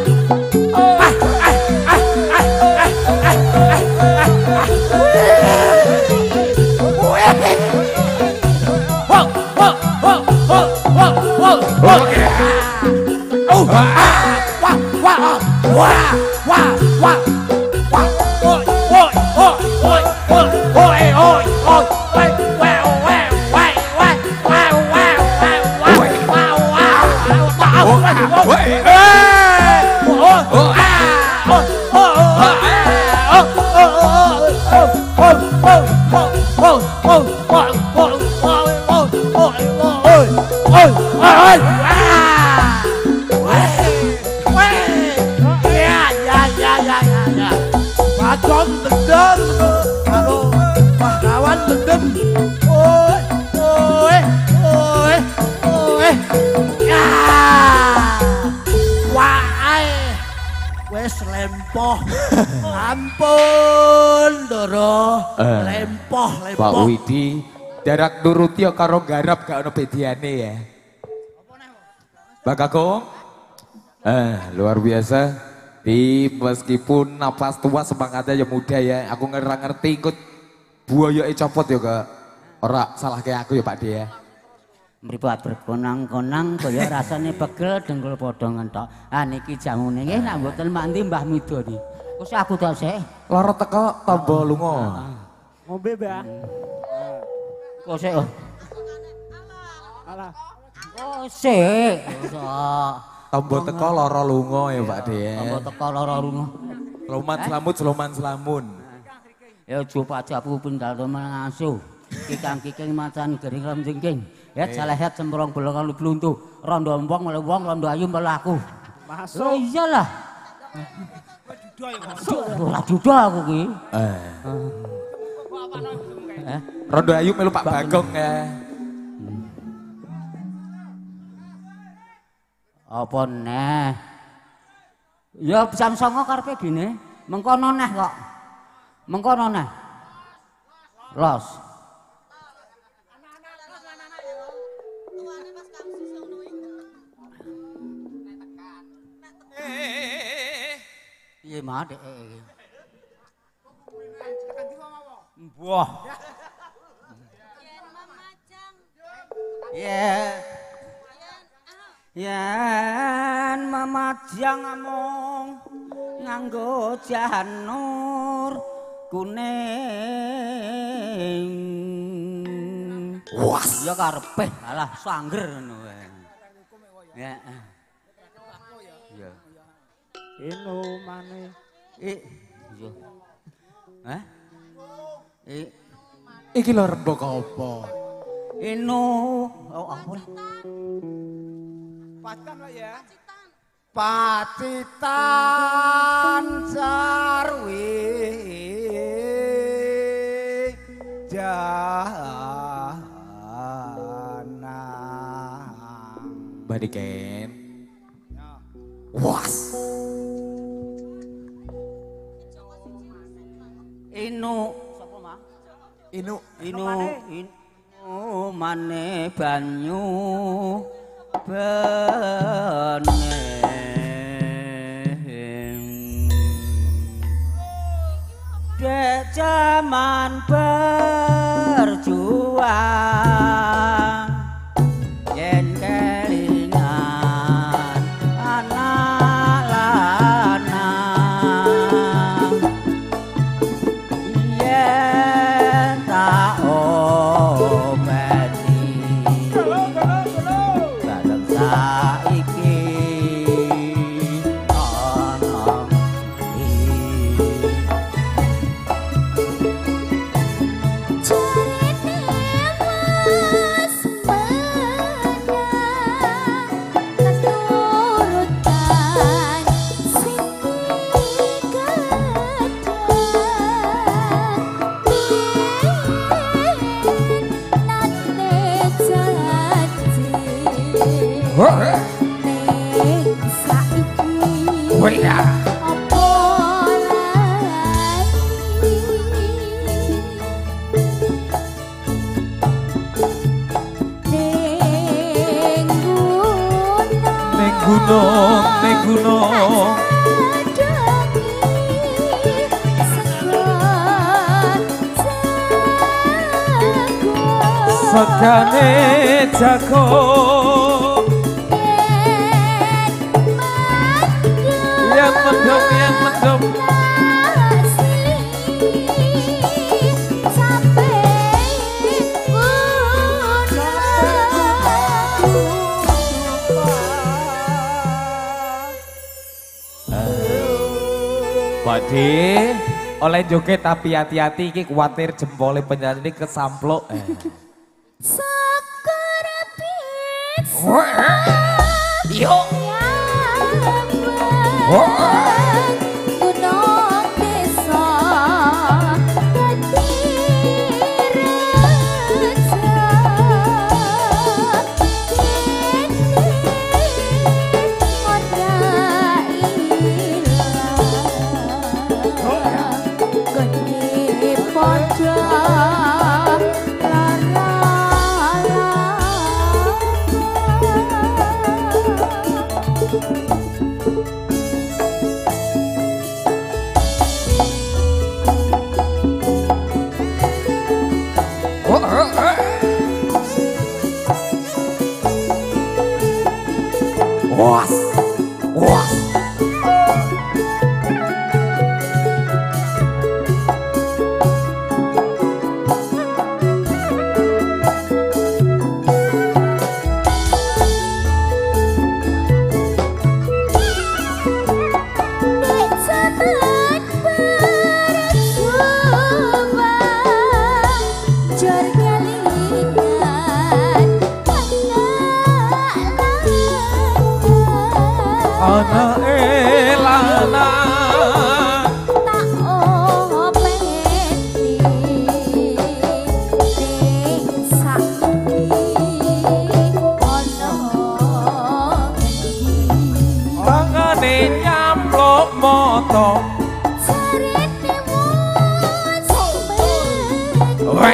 Ampun Doro, lempoh lempoh. Pak Widi, darak nurutnya karo garap gak ono bediane ya. Mbak Kakung, eh, luar biasa. Di meskipun napas tua semangatnya ya muda ya. Aku ngerang ngerti ikut buaya copot ya kak. Ora salah kayak aku ya Pak Dia. Mripat berkonang-konang kaya rasane pegel dengkul padha ngentok. Ah niki jamune nggih nak mboten mandi Mbah Midoni. Wis aku tok sik. Lara teko tombo lunga. Ngombe, Mbah. Kok sik. Alah. Oh sik. Tombo teko lara lunga ya Pak Dia. Tombo teko lara lunga. Seloman selamut seloman selamun. Ya aja pajapu pindal mangasuh. Kikang-kiking macan gering rem jengking. Ya jalehet semprong bolongan bluntu. Rondo empong mele wong rondo ayu melaku. Masuk. Oh iyalah. Ora duda aku ki. Eh. Eh. Rondo ayu melu Pak Bagong ya. Apa neh? Ya jam songo karepe gini. Mengkono neh kok. Mengkono neh. Los. Piye mah dek. Wah. Ya. Yen mamajang amung nganggo janur kuning. Wah, ya karepe alah sangger ngono wae. Ya. Ya. Eno maneh. Eh, iya. Hah? Eh, iki lho rembug apa? Eno, oh apa? Pacitan lah ya. Pacitan sarwi jana. Badiken. Was. Eno, sapa mah? Inu inu inu mane banyu bening dek zaman berjuang yen kelingan anak lanang yen tak openi kadang saiki ana gunung, ning gunung segane jago yang mendem, yang mendem Pade oleh joget tapi hati-hati iki kuwatir jempole penyanyi ini kesamplok. Eh. Yo. Gunung desa Was, was. Anak elana tak openi desa ono tangane nyamplok moto cerite Woi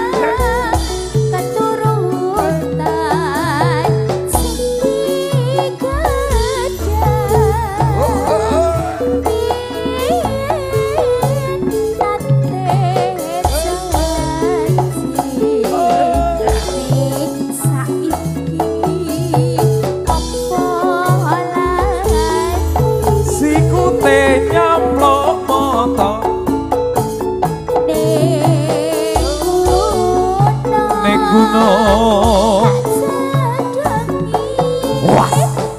nyamplok moto ning gunung wah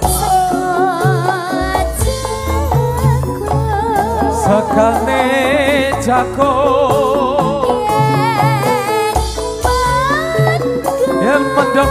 sekane jago yen mendem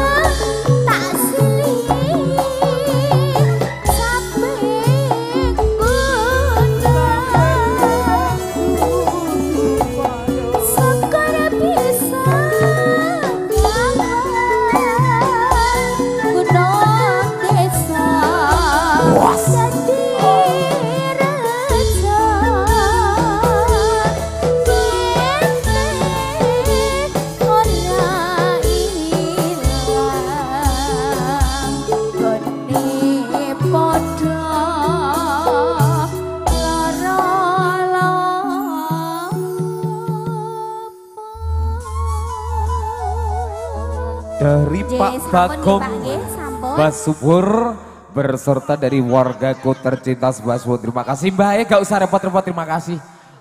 dari Nggih, Pak sampun Bagong nggih, Pak, nggih, sampun. Basubur berserta dari wargaku tercinta Basubur. Terima kasih Mbak, ya gak usah repot-repot, terima kasih.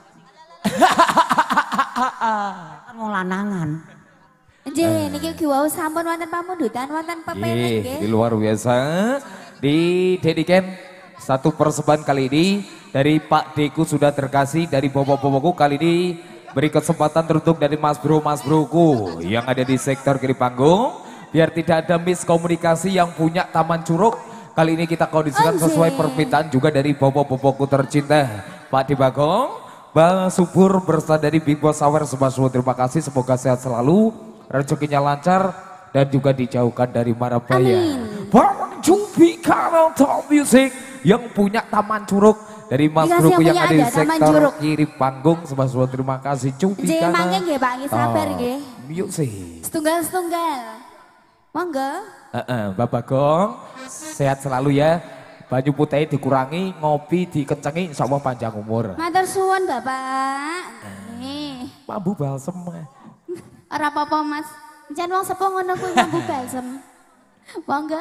Kan mau lanangan. Nggih, niki ugi wau sampun wonten pamundutan wonten pepenet Ih, nggih. di luar biasa. Didedikan satu persembahan kali ini dari Pak Deku sudah terkasih, dari bobo-boboku kali ini beri kesempatan teruntuk dari Mas Bro Mas Broku yang ada di sektor kiri panggung, biar tidak ada miskomunikasi yang punya Taman Curug. Kali ini kita kondisikan sesuai permintaan juga dari bobo-boboku tercinta Pak De Bagong, Bang Subur bersama dari Big Boss Hour Sebaswo. Terima kasih, semoga sehat selalu, rezekinya lancar dan juga dijauhkan dari mara bahaya. Bang Jubi Kanal Top Music yang punya Taman Curug dari Mas Dikasih Broku yang yang punya ada di ada, Taman sektor Curug. kiri panggung. Sebaswo terima kasih Jubi Nggih, Kanal mangke nggih Pak, nggih sabar Top nggih. Music. Setunggal-setunggal. Monggo. Heeh, Mbak Bagong sehat selalu ya. Banyu putih dikurangi, ngopi dikencengi, insya Allah panjang umur. Matur suwun Bapak. Nih. Mambu balsem. Ora apa-apa Mas. Jan wong sepuh ngono kuwi mambu balsem. Monggo.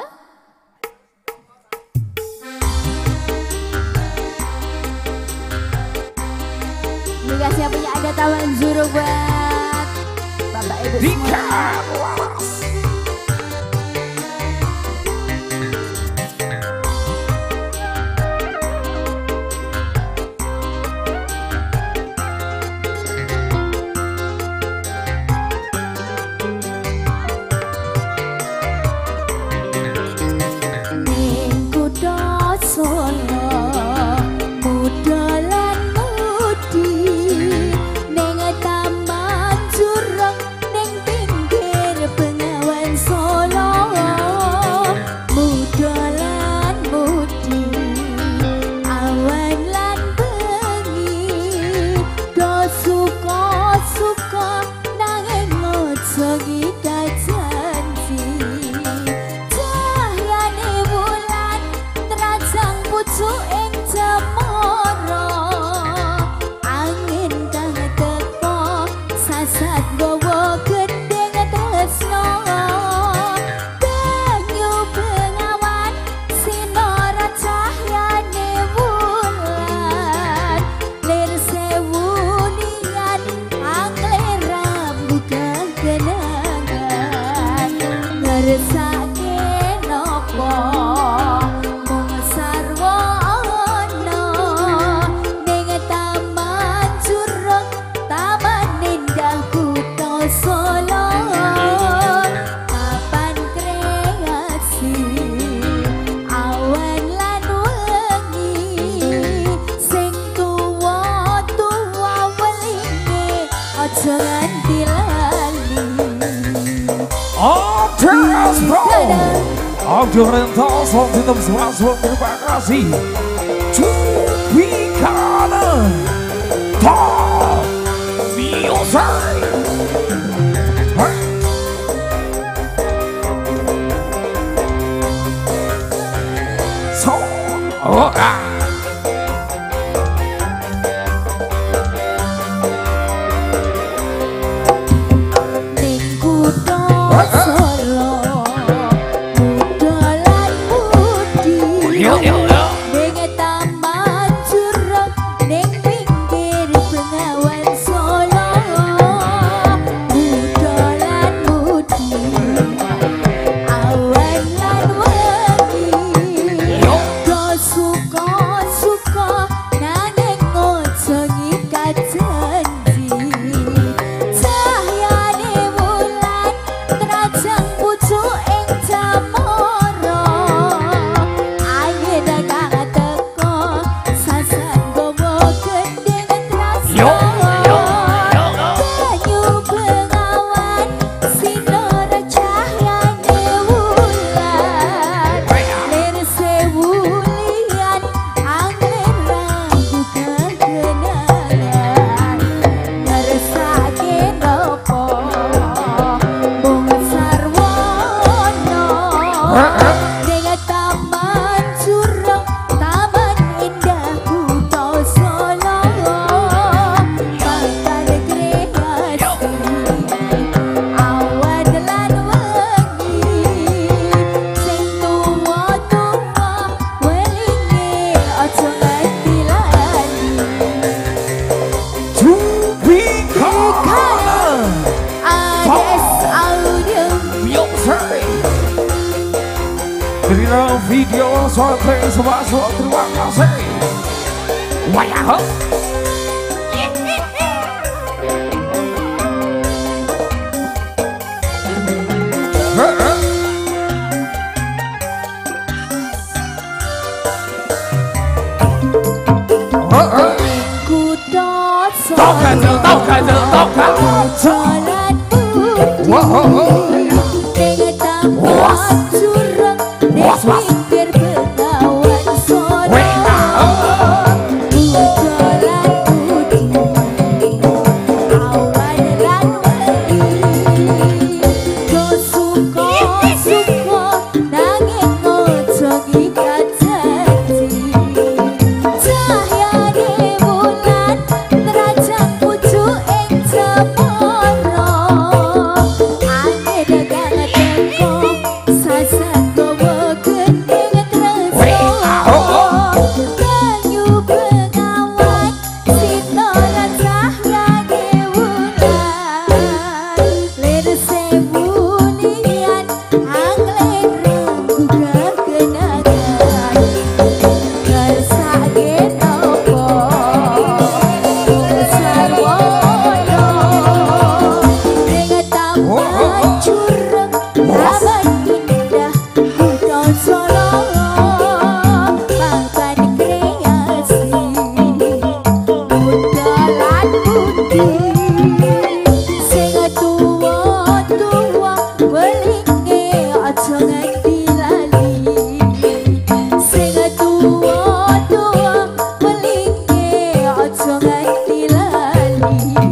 Dikasih yang punya ada Taman Curug buat Bapak Ibu semua. Ning kutha Solo muda lan mudi, ning Taman Curug ning pinggir Bengawan Solo, muda lan mudi, awan lan bengi, do suka-suka nanging ojo kita janji. Cahyane wulan terajang pucuk ing cemara, angin kang teko sasat gawa gendeng tresno, banyu bengawan sinar cahyane wulan, lir sewu nian angler buka kenangan, ngersake nopo mung sarwana ning Taman Curug, taman indah kutha Solo, papan kreasi awan lan wengi, sing tuwa-tuwa welinge aja nganti lali. Oke, bro. Audio rental sound system Sebaswo terima kasih. Jubi Kanal Top Music. So, oh, ah. Ning kutha Solo muda lan mudi, Yo, yo, yo. ning Taman Curug ning pinggir Bengawan Solo, Soting Subaso, terima kasih. Wayah. Tau kandel, tau kandel, tau kandel. Jalan putih, dengan tambah curang, di pinggir Bengawan Solo. Jalan putih, awan ranwari, kau suka-suka, nanging ojo ngikat janji. Cahaya di bulan, terajang pucuk ing cemara. Angin degang teko, sasak gowo gending tresno. Banyu Bengawan, sitolan cahaya di bulan. Lir sewu nian, angler renggu kekenangan. Kersake nopo sarwono, dengan taman curug taman indah Kutha Solo. Papan kreasi muda lan putih, sing tuwa-tuwa welinge aja nganti lali. Sing tuwa-tuwa welinge aja nganti lali.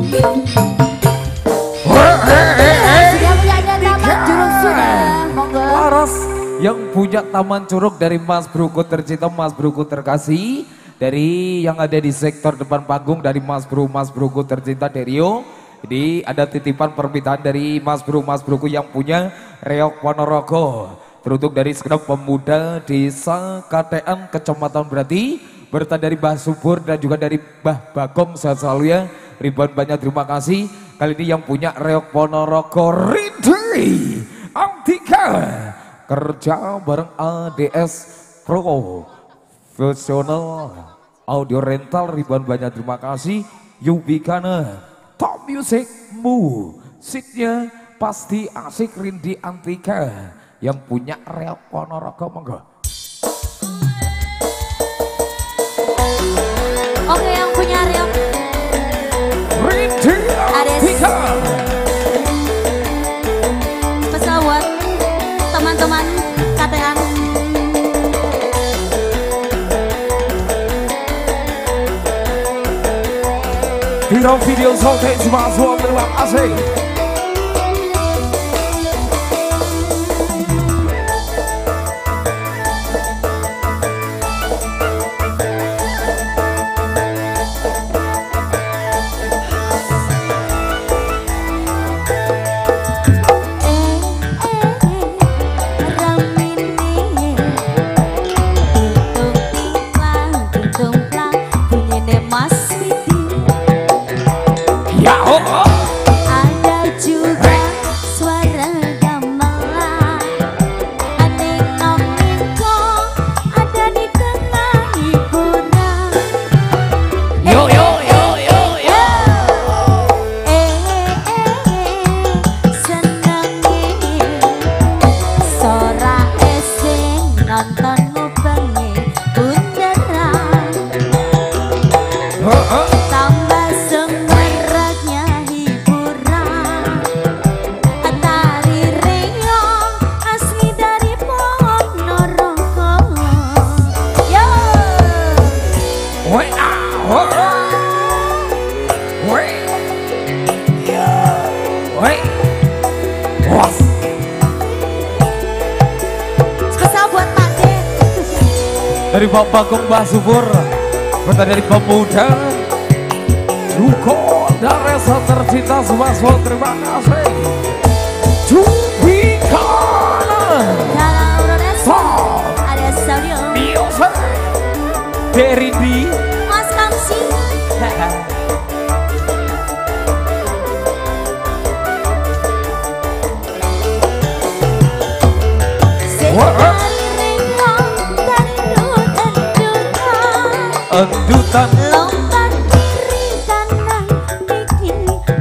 Sudah punya taman curug sudah, monggo. Laras yang punya taman curug dari Mas Bruku tercinta, Mas Bruku terkasih, dari yang ada di sektor depan panggung dari Mas Bro, Mas Bruku tercinta Derio. Jadi ada titipan permintaan dari Mas Bro, Mas Bruku yang punya Reok Ponorogo. Teruntuk dari segenap pemuda desa Katean Kecamatan Berati, berta dari Mbah Subur dan juga dari Mbah Bagom, sehat selalu ya. Ribuan banyak terima kasih. Kali ini yang punya Reok Ponorogo, Rindi Antika, kerja bareng A D S Pro Profesional Audio Rental, ribuan banyak terima kasih. Yubikana Top Music musiknya pasti asik. Rindi Antika yang punya Reok Ponorogo, monggo. Oke, yang punya reok Rindi Antika. spesial buat teman-teman Katean. Viral video Soting Subaso, terima kasih. Ada juga suara gamelan, aneh kok ada di tengah hiburan. Yo yo yo yo yo. Eh eh senengi sora esing nonton ngubengi bunderan. Tambah semeraknya hiburan, tari reog asli dari Ponorogo. Yo, Wait, ah, oh, wait, wait, was. spesial buat Pak De. Dari Bapak Bagong, Mbah Subur, berta dari pemuda Duko dan Resa tercinta Subaso, terima kasih. Jubikana Dalam urut Esa ada Saudio Biose Derindi Mas Kamsi. Sekali reog dari Endutan lompat kiri kanan bikin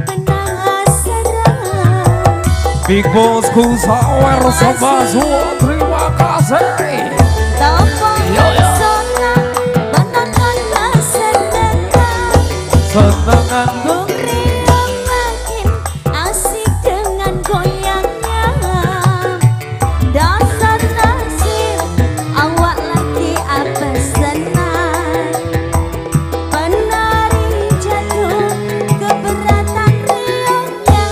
penasaran. Big Bosku sawer sama semua terima kasih. Toko pesona menonton kesenangan. Senangan Bung Rio makin asik dengan goyangnya. Dasar nasib awak lagi apa senang. Penari jatuh keberatan riuhnya.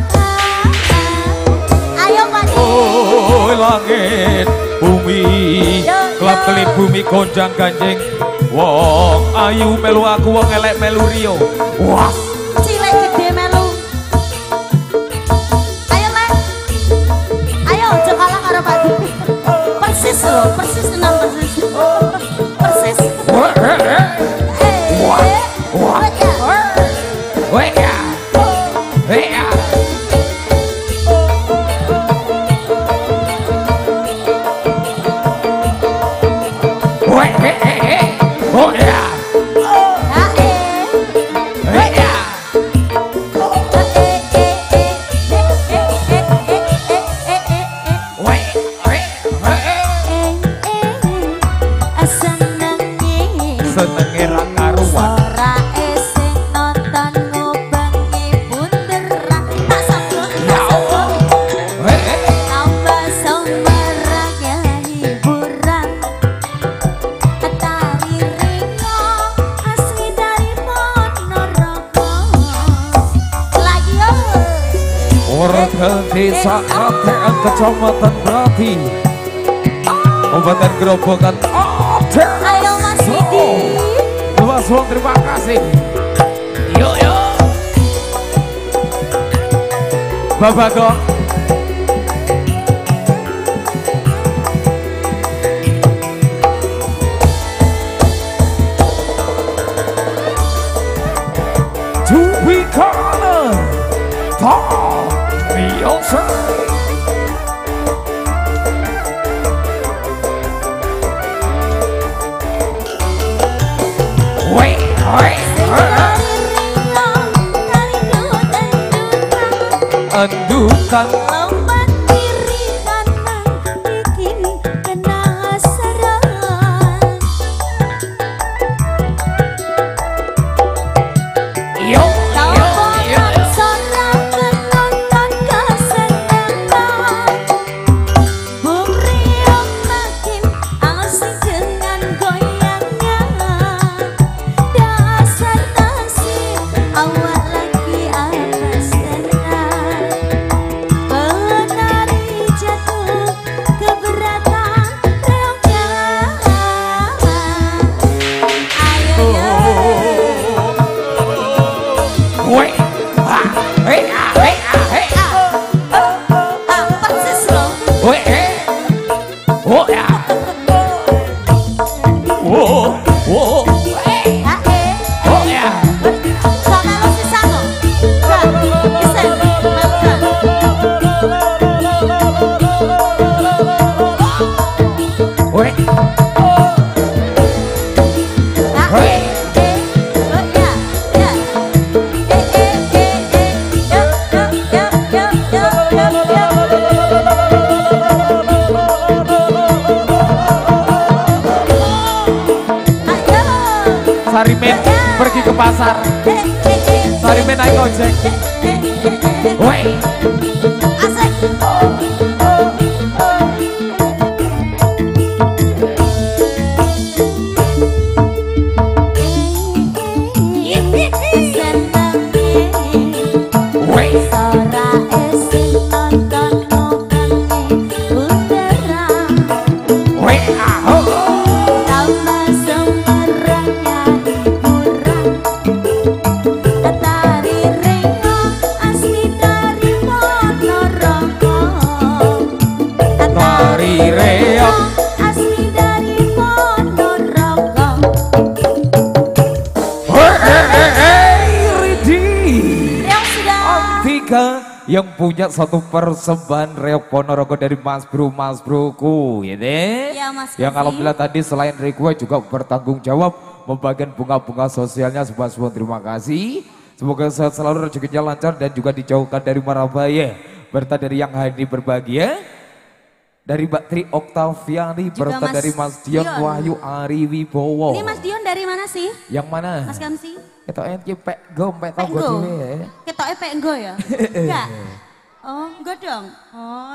Ayo Pak Di. oh langit bumi kelap kelip bumi gonjang ganjing wong ayu melu aku wong elek melu Rio. Wah Cilek gede melu. Ayo Lek. Ayo aja kalah karo Pak Di. Persis loh, persis enam persis. Persis. wah eh, eh. Wah. Wah. Weh ya. Weh ya. Weh eh, eh, eh. Oh ya. Weh ya. Weh weh weh. Senenge ra karuan. Ora esing nonton ngubengi bunderan. Tak sanggup, Ya Allah. Weh eh. tambah sumerangnya hiburan. Tari ringo asli dari Ponorogo. Lagi yo. Warga desa A T M Kecamatan Grati Kabupaten Grobogan A T M Ayo Mas Didi. Luas wong terima kasih. Yuk yuk Bapak kok To be corner Top Beyonce. Wait, wait, Tari ringo tari dudan dudan. endukan Lompat kiri kanan bikin penasaran. yo yo yo Pesona menonton kesenangan. Bung Rio makin asik dengan goyangnya. Dasar nasib awak lagi apa senang. Penari jatuh keberatan reoknya. Ayo yo. wait ah hey ah hey ah hey Ah, persis loh. wait eh oh ya oh oh Ah, eh. oh ya Sama lo si Sano. Gak, isen, makan. wait Ah, eh, eh. Oh, ya, ya. Eh, eh, eh, eh. Yo, yo, yo, yo, yo, yo, yo. Ayo. Sarimen pergi ke pasar. Eh, eh, eh. Sarimen naik ojek. Eh, eh, eh. Wait Asik. wait Ora esing nonton ngubengi bunderan. wait ah oh Tambah sumerangnya hiburan. Tari ringo asli dari Ponorogo. Tari reog asli dari Ponorogo. hey hey hey hey Ridi Yang sudah tiga yang punya satu persembahan reog Ponorogo dari Mas Bro Mas Broku ya deh. Ya, Mas Yang Kavi. alhamdulillah tadi selain dari gue juga bertanggung jawab membagikan bunga-bunga sosialnya. Sebuah-sebuah terima kasih. Semoga sehat selalu, rezekinya lancar dan juga dijauhkan dari mara bahaya. Berta dari yang hadir berbahagia. Dari Mbak Tri Oktaviani, berta dari Mas Dion, Dion Wahyu Ari Wibowo. Ini Mas Dion dari mana sih? Yang mana? Mas Kamsi? Ketoknya pek go, pek tau gue dhewe. Ketoknya pek go ya? Enggak? Oh, enggak dong. Oh.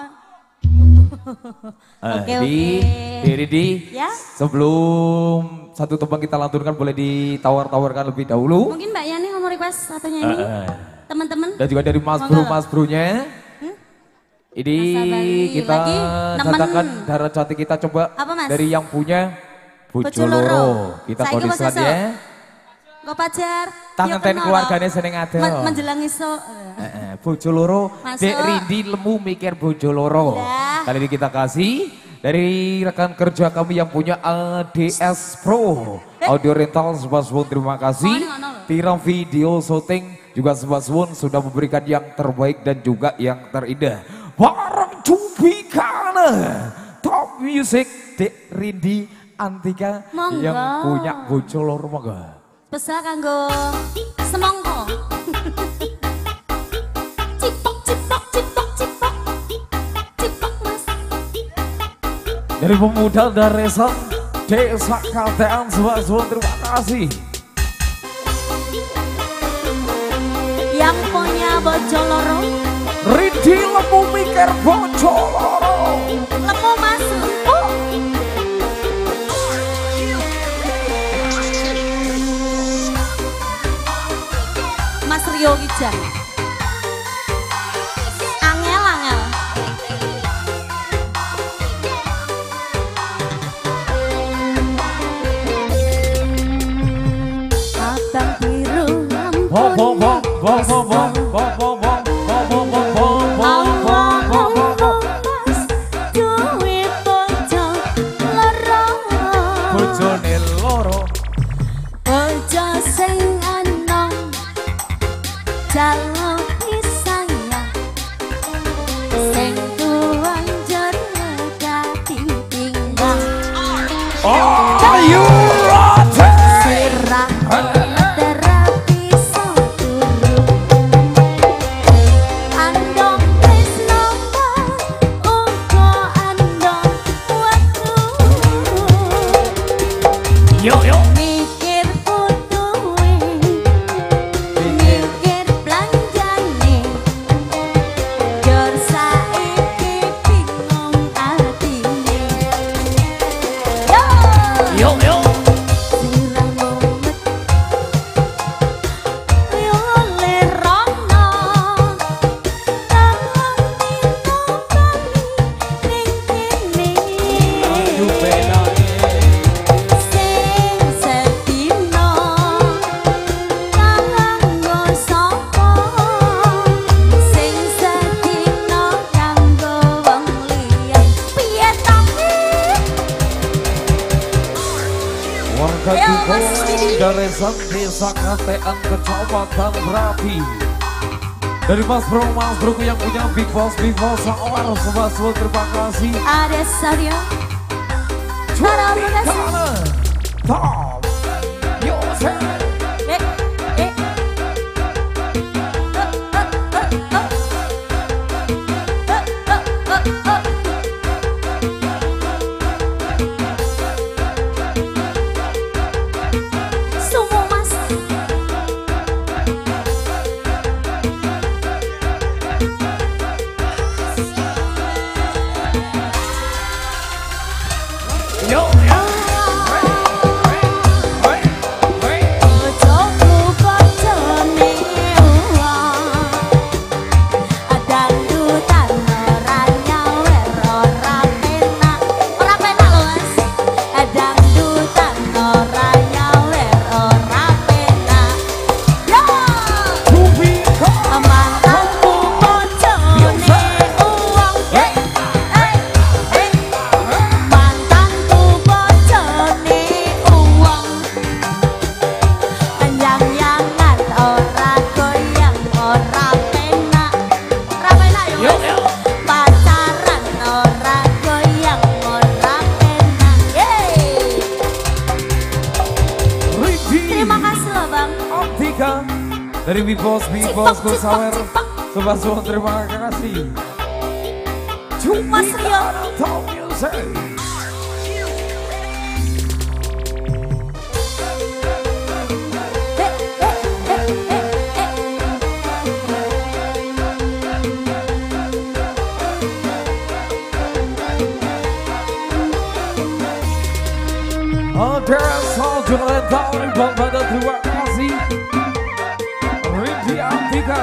Oke, uh, di, oke. Di Ridi, ya? Sebelum satu tembang kita lanturkan, boleh ditawar-tawarkan lebih dahulu. Mungkin Mbak Yani mau request satunya ini, uh, teman-teman. Dan juga dari Mas Bro, Mas Bro-nya. Hmm? Ini kita lagi, katakan darah cantik kita coba. Apa, Mas? Dari yang punya Bojoloro. Kita kondisikan ya. Go pacar. Tangan ten keluarganya seneng ada. Men menjelang iso. Heeh, Bojoloro. Dek Rindi lemu mikir Bojoloro. Kali ini kita kasih dari rekan kerja kami yang punya A D S Pro Audio Rental. Sebab-sebab terima kasih. Tiram video syuting juga sebab-sebab sudah memberikan yang terbaik dan juga yang terindah. Bareng Cubikana Top Music Dek Rindi Antika Monggo. Yang punya Bojoloro. Monggo. Spesial kanggo semongko. Cipok cipok cipok cipok. Cipok Mas. Dari pemuda Daresan Desa Kaltean, sebuah terima kasih. Yang punya Bojoloro. Rindi lemu mikir Bojoloro. Lemu Mas. Oh. Mas Rio Gijan. Angel angel. Abang biru lampu. Bong bong bong bong bong bong bong bong bong bong bong bong bong bong bong bong. Duit bojo loro. Bojone loro. Bojo sing anom. Jaluk isaya. Sing tuwang jero dadi tinggal. Are you ready? Sirah terapi soturu. Andong tresno uga andong waktu. Yo yo. Mikir putuhe, mikir belanjane. Jor saiki bingung atine. Yo yo yo. Sirang mumet yo lerono. Tangan dito bali ning kene. Aduh bedane. Sing sedino kanggo sapa? Sing sedino kanggo wong liya. Piye to? Warga Jepang Daresan Desa Kaltean Kecamatan Merapi. Dari Mas Bro, Mas Bro yang punya Big Boss, Big Boss Awar, semua terima kasih. Ada Sadio. Terima kasih. Top Music. Eh, eh. Oh, oh, oh, oh. Oh, oh, oh, oh. Sumo Mas. Yo yo. bos, big bosku sawer. Sobat semua terima kasih. Mas Rio. Top Music. Ada Soldier Rental Bang Bada terima kasih. Rindy Antika.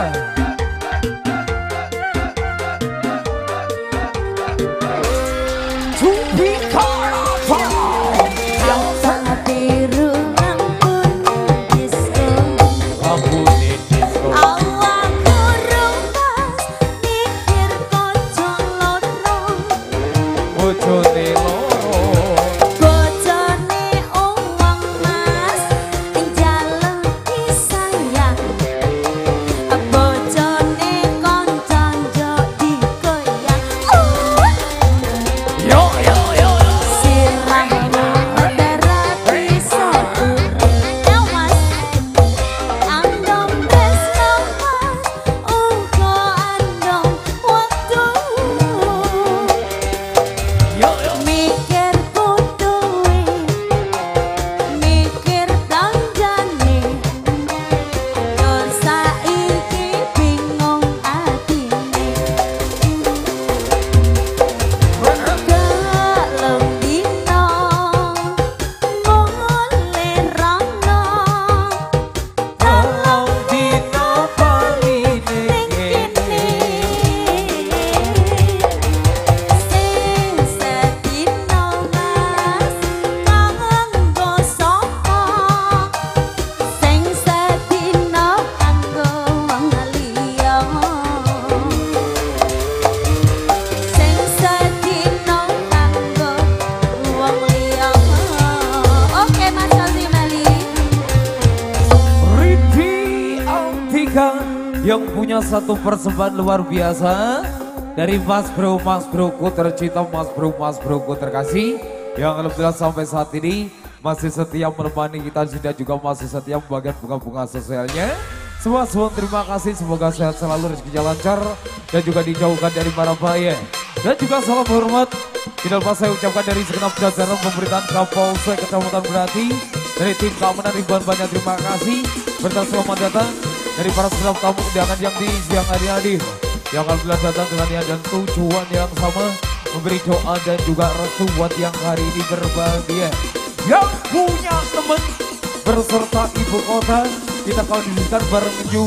Yang punya satu persembahan luar biasa dari Mas Bro, Mas Broku tercinta, Mas Bro, Mas Broku terkasih, yang alhamdulillah sampai saat ini masih setia menemani kita, sudah juga masih setia membagikan bunga-bunga sosialnya. Semua semua terima kasih, semoga sehat selalu, rezekinya lancar dan juga dijauhkan dari mara bahaya. Dan juga salam hormat tidak lupa saya ucapkan dari segenap jajaran pemerintahan Kapolsek Kecamatan Berati, dari tim keamanan ribuan banyak terima kasih, bertas selamat datang dari para segenap tamu undangan yang di siang hari hadir, yang alhamdulillah datang dengan niat dan tujuan yang sama, memberi doa dan juga restu buat yang hari ini berbahagia. Yang punya teman berserta ibu kota, kita akan didirikan bareng Ju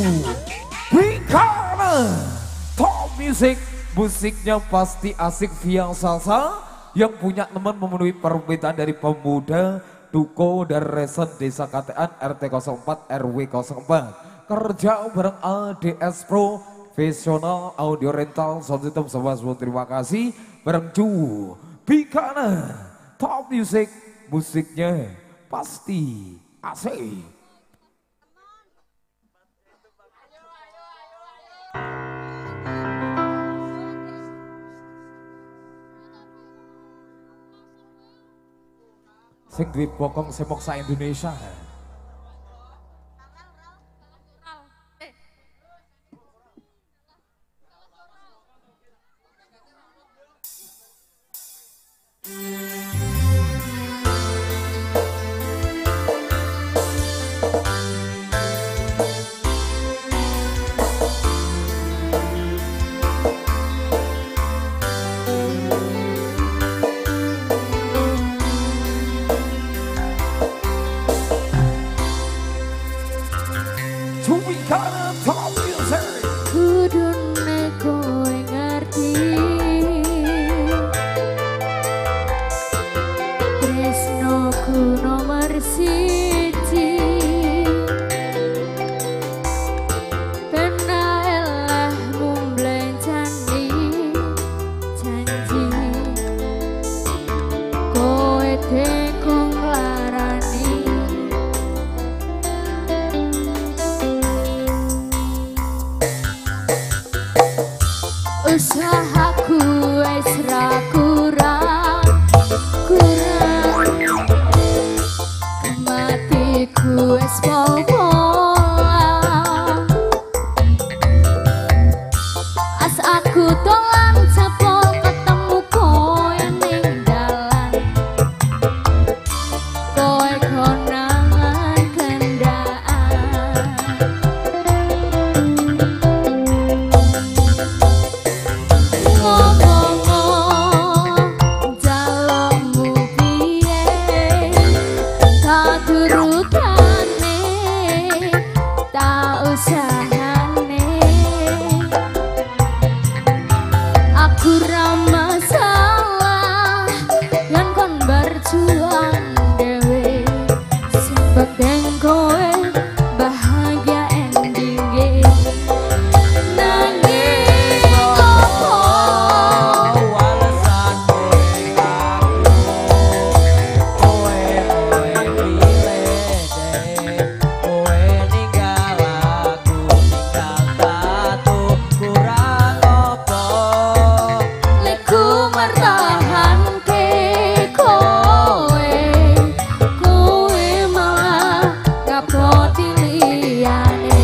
Bikana Top Music. Musiknya pasti asik via salsa. Yang punya teman memenuhi permintaan dari pemuda Duko dan Resen Desa Katean R T nol empat R W nol empat. Kerja bareng A D S Pro Professional Audio Rental Sound System. Sobat semua terima kasih. Bareng Ju Bikana Top Music. Musiknya pasti asik. Sing duit bokong semok sa Indonesia. Usahaku wis ra kurang kurang, matiku wis pola Pas aku dolan jebol ketemu kowe ning dalan, kowe konangan kendaan. Ngomong jalukmu piye kadurukane tak usahane. Aku ra masalah lan kon berjuang dhewe, sing penting kowe bahagia endinge. Nanging opo alasanmu ning aku, kowe kowe pilih deh, kowe ninggal aku ninggal tatu, kurang opo lek ku mertahanke kowe, kowe malah ngapoti liyane.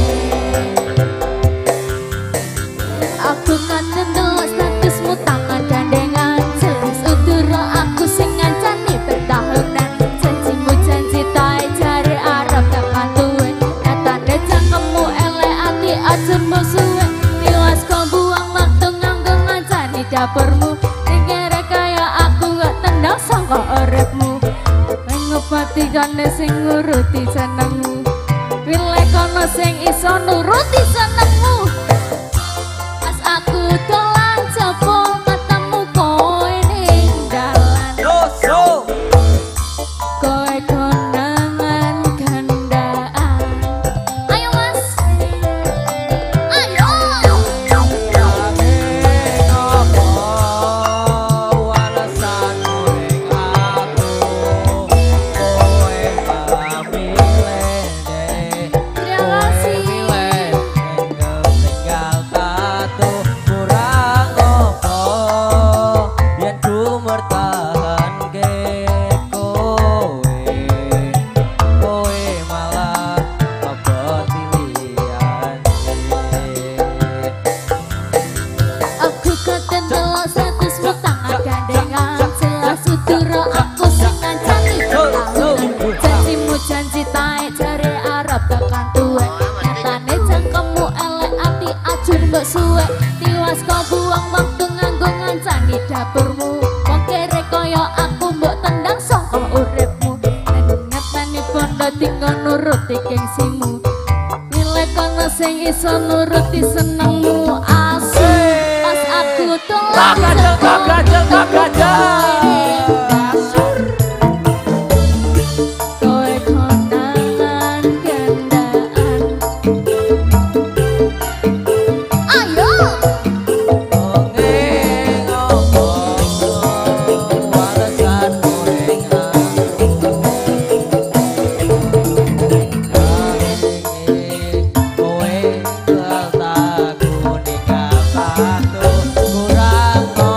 Aku kangen delok statusmu tangan gandengan, jelas uturo aku sing ngancani bertahunan. Janjimu janji tae jare arep tekan tuwe, nyatane cangkemmu elek ati aja mbok suwe. Tiwas kau buang waktu nganggo ngancani dapurmu, ning kere kaya aku gak tendang sangka uripmu. Ngobati kane sing nguruti jenengmu, pilih kono sing iso nuruti senengmu. Pas aku dolan jebol ketemu kowe ning dalan, doso kowe konangan gandaan. Ayo mas, ayo. nanging opo alasanmu ning aku, kowe malah pilih deh, Terima kasih. pilih tinggal tatu, kurang opo yen ku mertahanke kowe, kowe malah ngoboti liyane. Aku katen delok statusmu tangan gandengan, jelas uturo aku sing ngancani bertahunan. Janjimu janji tae jare arep tekan tuwe, nyatane cangkemmu elek ati ajur mbok suwe. Tiwas kau buang waktu nganggo ngancani dapurmu, wong kere kaya aku mbok tendang saka uripmu. Nek ngeteni bondo tinggal nuruti gengsimu, pilih kono sing iso nuruti senengmu. Asik pas aku dolan Gajel, gajel, gajel. kowe konangan kendaan. Ayo Nanging opo alasanmu ning aku, nanging kowe ninggal aku ninggal tatu, kurang opo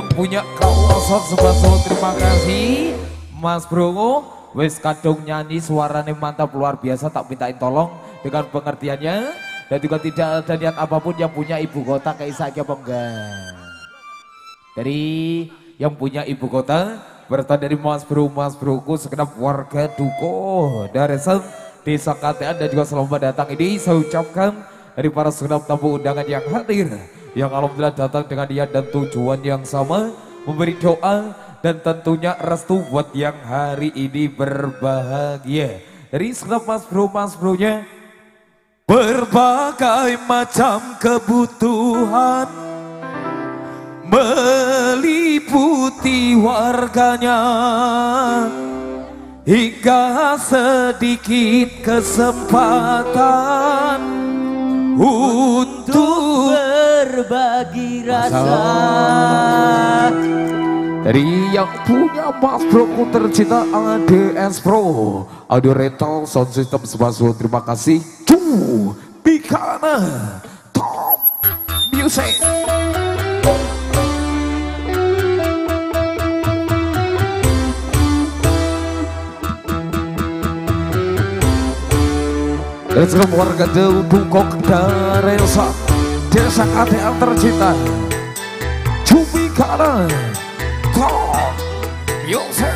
yang punya kawasan Sebaso, terima kasih Mas Bro. Wes kadung nyanyi suaranya mantap luar biasa, tak mintain tolong dengan pengertiannya dan juga tidak ada niat apapun yang punya ibu kota kayak Isaki apa enggak. Dari yang punya ibu kota berasal dari Mas Bro, Mas Broku segenap warga Duko dari Desa K T A dan juga selamat datang ini saya ucapkan dari para segenap tamu undangan yang hadir, yang alhamdulillah datang dengan niat dan tujuan yang sama, memberi doa dan tentunya restu buat yang hari ini berbahagia. Dari segenap Mas Bro, Mas Bro-nya berbagai macam kebutuhan meliputi warganya, hingga sedikit kesempatan untuk berbagi rasa. Dari yang punya Mas Bro tercinta A D S Pro Audio Rental Sound System Sebaso, terima kasih. Cu Bikana Top Music. Dan seluruh warga Dukok Daresa Desa K T A tercinta Cumi Kana Top Music.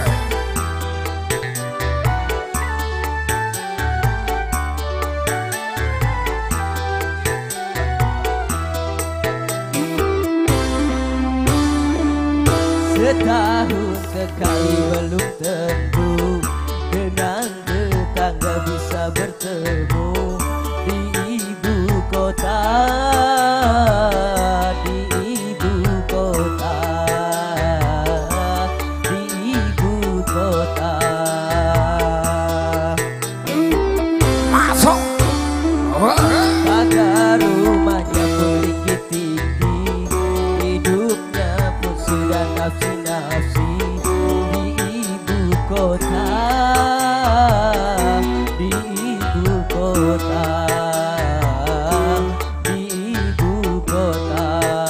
Setahun sekali belum tentu dengan tetangga bisa bertemu di ibu kota, di ibu kota, di ibu kota. Masuk. Pagar rumahnya pun tinggi-tinggi, hidupnya pun sudah nafsi-nafsi di ibu kota, di ibu kota, di ibu kota.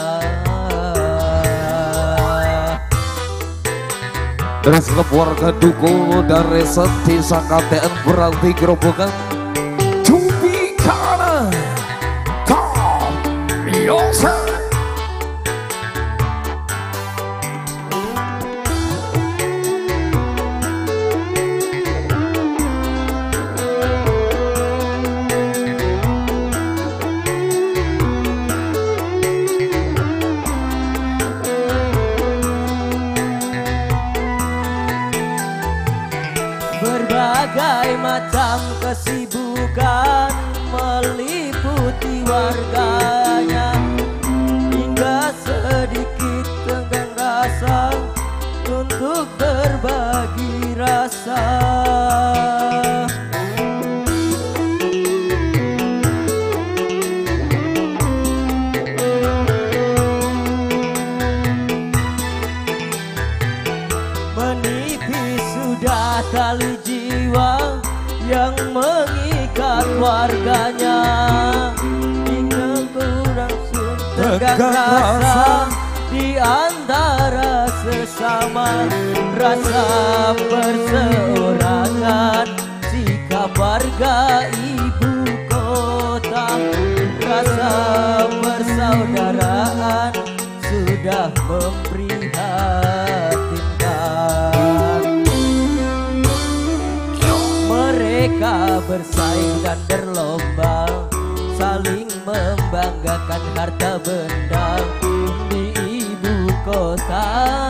Dan seluruh warga Duko dari Desa K T N berarti gerobokan Cumi Kana Top Music. Berbagai macam kesibukan meliputi warganya, hingga sedikit tenggang rasa untuk berbagi rasa. Menipis sudah tali jiwa yang mengikat warganya, hingga kurang tegang rasa di antara sesama, rasa perseorangan sikap warga ibu kota, rasa persaudaraan sudah memprihatinkan. Mereka bersaing dan berlomba, saling membanggakan harta benda di ibu kota,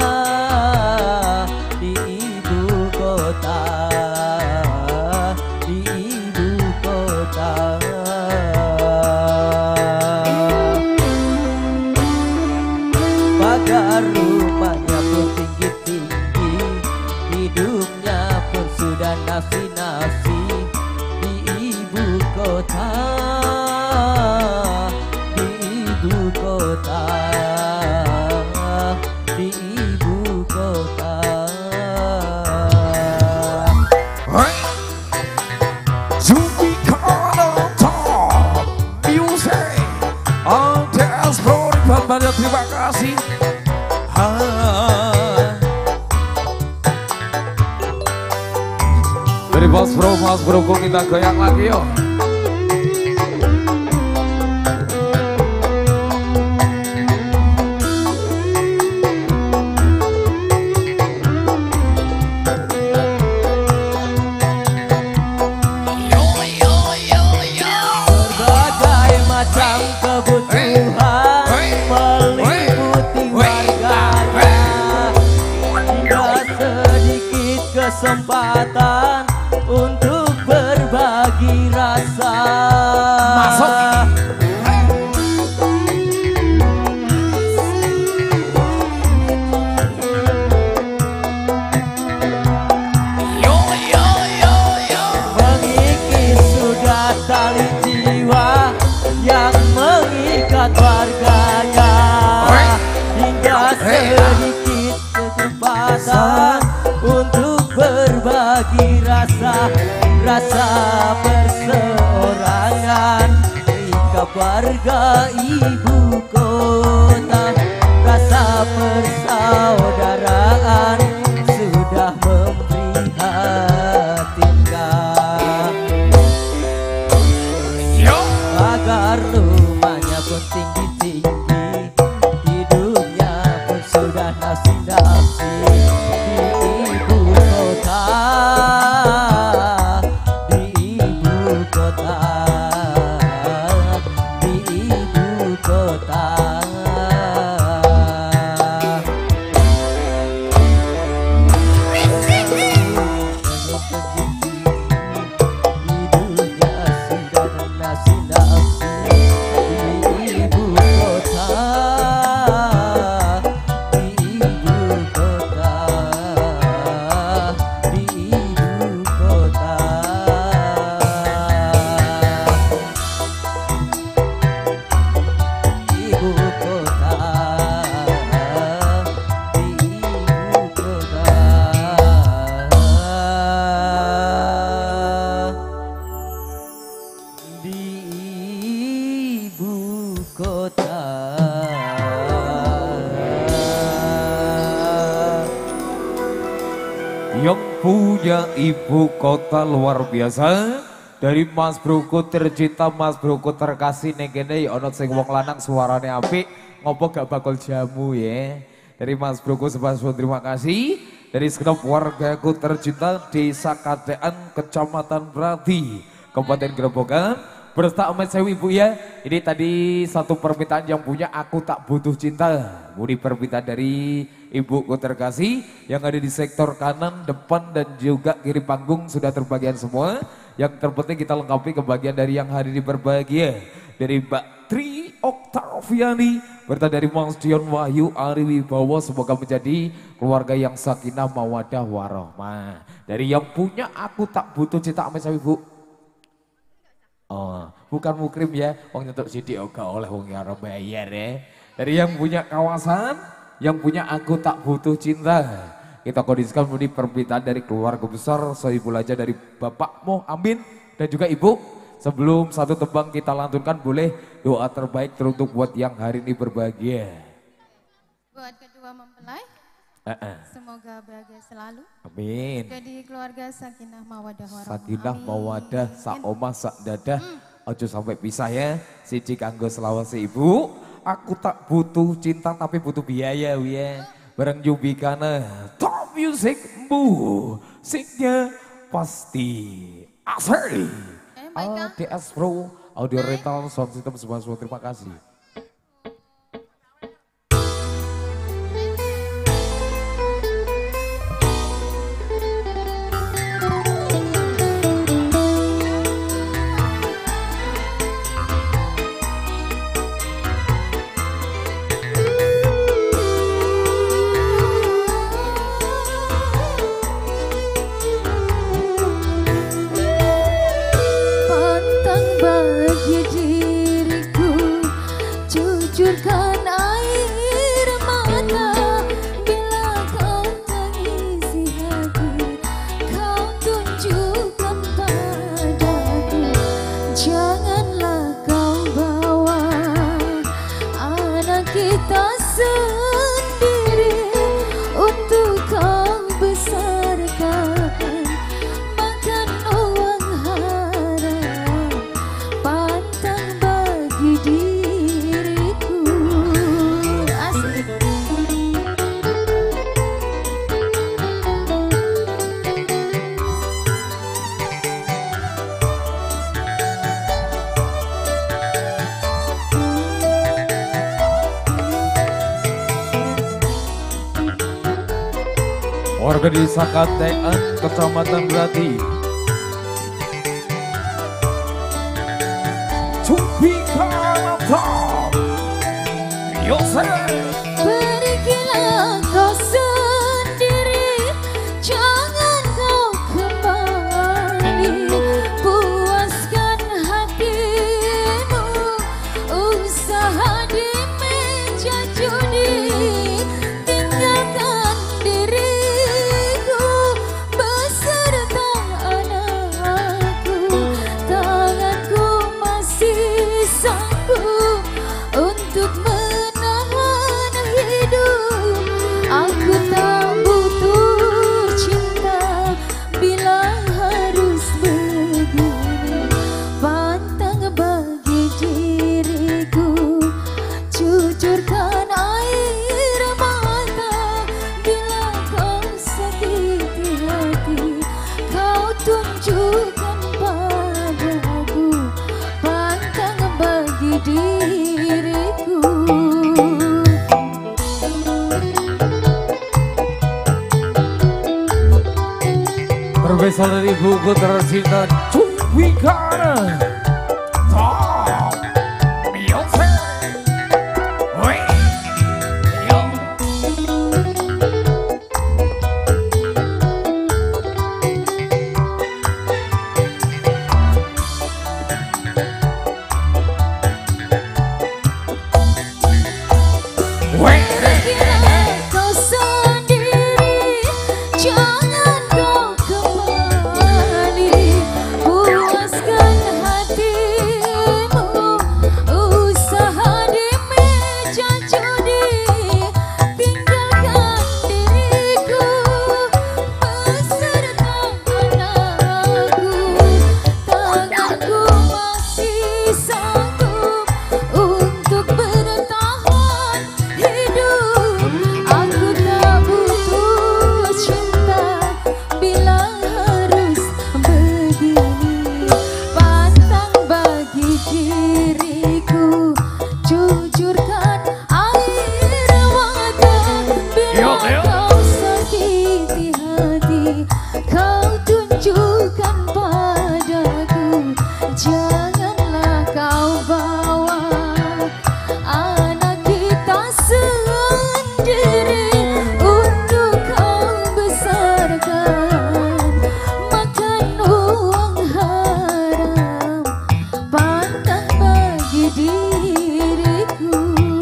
di ibu kota, di ibu kota. Pagar rumahnya pun tinggi-tinggi, hidupnya pun sudah nafsi-nafsi di ibu kota, di ibu kota, di ibu kota. Cumi Kana Top Music. A D S Pro banyak terima kasih. Mas Broku kita goyang lagi yuk. Berbagai macam kebutuhan meliputi warganya, hingga sedikit kesempatan untuk berbagi rasa. Masuk. Mengikis sudah tali jiwa yang mengikat warganya, hingga sedikit kesempatan untuk berbagi rasa, rasa perseorangan, ringkap warga ibu kota, rasa persaudaraan sudah memprihatinkan, agar rumahnya pun tinggi-tinggi, hidupnya pun sudah nasi-nasi di ibu kota, di ibu kota, di ibu kota. Hidupnya sudah nasi-nasi di ibu kota, di ibu kota, di ibu kota. Ibu kota, di ibu kota. Di ibu kota. Yang punya ibu kota luar biasa. Dari Mas Broku tercinta, Mas Broku terkasih ning kene ya ana sing wong lanang suarane apik, ngopo gak bakul jamu ya. Dari Mas Broku sebanyak terima kasih. Dari segenap wargaku tercinta Desa Kadean, Kecamatan Brati, Kabupaten Grobogan, berserta Amat Sewu Ibu ya. Ini tadi satu permintaan yang punya Aku Tak Butuh Cinta. Ini permintaan dari ibuku terkasih yang ada di sektor kanan, depan dan juga kiri panggung sudah terbagian semua. Yang terpenting kita lengkapi kebagian dari yang hari ini berbahagia. Dari Mbak Tri Oktaviani, berta dari Mas Dion Wahyu Ari Wibowo, semoga menjadi keluarga yang sakinah mawadah warohmah. Dari yang punya Aku Tak Butuh Cinta, Amat Sewu Ibu. Oh, bukan mukrim ya, wong nyentuk sidik oga oleh wong arep bayar ya. Dari yang punya kawasan, yang punya Aku Tak Butuh Cinta, kita kondisikan menjadi permintaan dari keluarga besar Sohibul Aja dari Bapak Mo Amin dan juga Ibu. Sebelum satu tebang kita lantunkan, boleh doa terbaik teruntuk buat yang hari ini berbahagia. Buat kedua mempelai, uh -uh. semoga bahagia selalu. Amin. Jadi keluarga sakinah mawadah warohmah. Sakinah mawadah sak omah sak dadah. Hmm. Ojo sampai pisah ya. Siji kanggo selawase Ibu. Aku tak butuh cinta tapi butuh biaya ya. Bareng Yubikana Top Music musiknya pasti asli. A D S Pro Audio Rental Sound System semua-semua, terima kasih. Pantang bagi diriku, jujurkan air mata. Bila kau tangisi hati, kau tunjukkan padaku. Janganlah kau bawa anak kita sendiri untuk kau besarkan, makan uang Warga desa Katean, Kecamatan Grati. Cupika Top Yosef. Pergilah kau sendiri, jangan kau kembali. Puaskan hatimu, usaha di meja judi. Tinggalkan diriku beserta anakku. Tanganku masih sanggup untuk menahan hidup. Aku tak butuh cinta bila harus begini. Pantang bagi diriku, jujurkan air mata. Bila kau sakiti hati, kau tunjukkan padaku. Pantang bagi diriku. Berasal dari buku tercinta Cupika Top Yosef. Wih, yo. Wih. Pergilah kau sendiri, jangan kau kembali. Puaskan hatimu, usaha di meja judi. Tinggalkan diriku beserta anakku. Tanganku masih sanggup untuk bertahan hidup. Aku tak butuh cinta bila harus begini. Pantang bagi diriku, jujurkan air mata. Bila kau sakiti hati, kau tunjukkan padaku. Janganlah kau bawa anak kita sendiri untuk kau besarkan. Makan uang haram, pantang bagi diriku.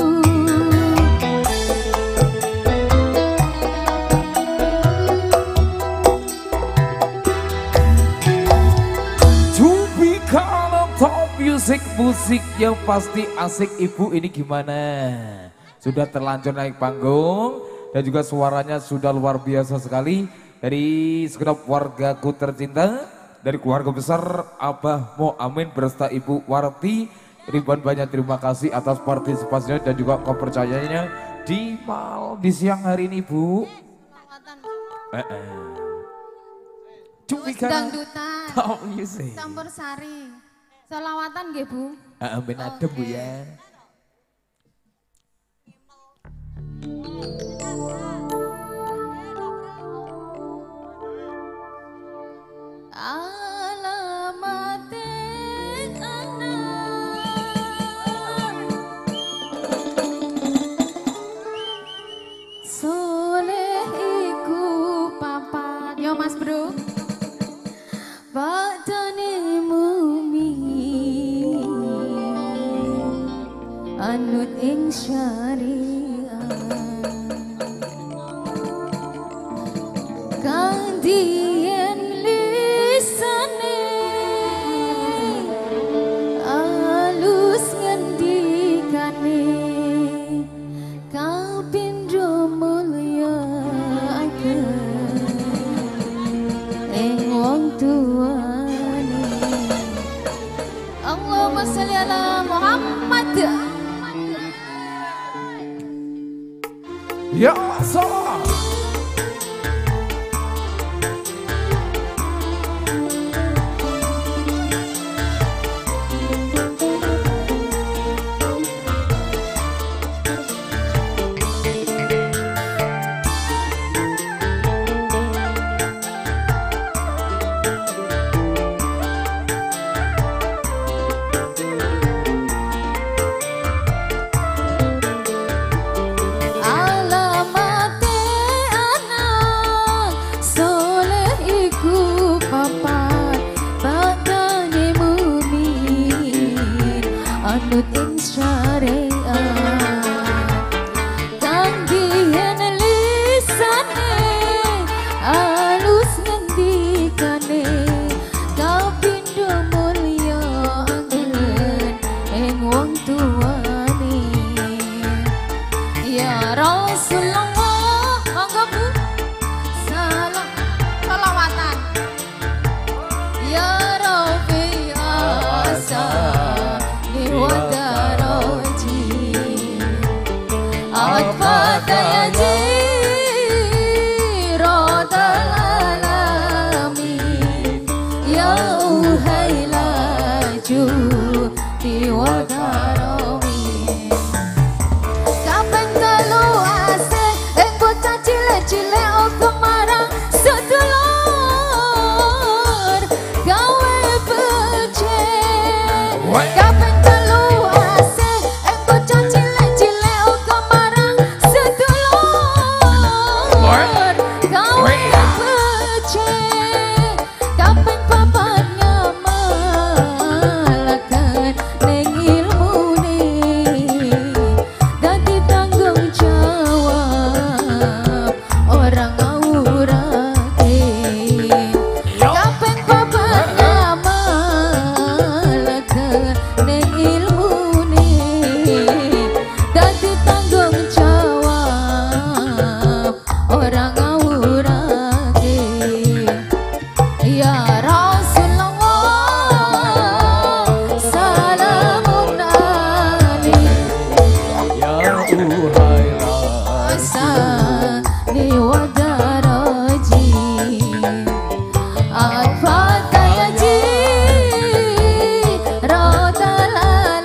Cupika Top Music, musik yang pasti asik. Ibu ini gimana? Sudah terlanjur naik panggung dan juga suaranya sudah luar biasa sekali. Dari segenap wargaku tercinta, dari keluarga besar Abah Muamin beserta Ibu Warti, ribuan banyak terima kasih atas partisipasinya dan juga kepercayaannya di mal di siang hari ini, Bu. Eh, eh. Cupika Dangdutan, Top Music. campur sari. Selawatan nggih, Bu. Ah, ben adem, Bu ya. Alamatin anak soleh iku papat. Yo Mas Bro. Badane mumi anut ing syariat kandien lisane alus ngendikane kapindho mulya ing wong tuane. Allahumma sholli ala Muhammad. Ya salam. manut ing syariat kanggihan lisane alus ngendikane kapindo mulya anggen ing wong tuane ya Rasulullah monggo Bu salam selawatan ya Rabbi asa ni wadaraji awat fataya jirodal alamin ya uhai laju di wadaramin kapeng telu ase ing bocah cilik-cilik opo marang sedulur gawe becik kapeng telu ase ing bocah cilik-cilik opo marang sedulur gawe becik kapeng papat ngamalaken ning ilmune dadi tanggung jawab orang ngawurake kapeng papat ngamalaken ning ilmune dadi tanggung jawab orang ngawurake ya Rasulullah salamun alaik Ya uhai asani wadaraji al-fataya jirodal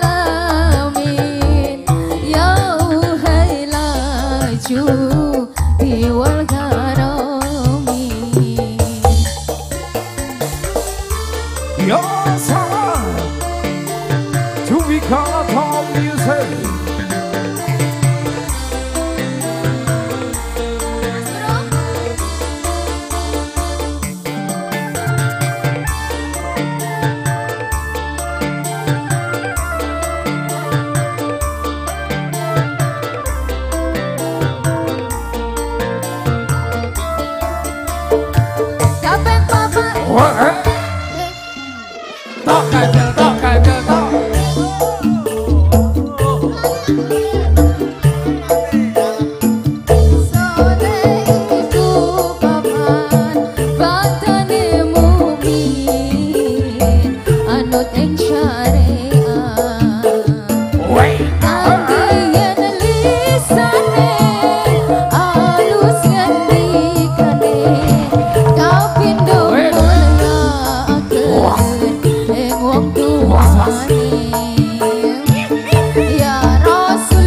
alamin ya uhai laju diwal garami Ya salam Jumika Top Music kapeng papat Tok kajel, tok kajel, tok sole ibu papan batane mumin anut ing syariat kanggihan lisane alus ngendikane kapindo mulyakaken ing wong tuane ya Rasul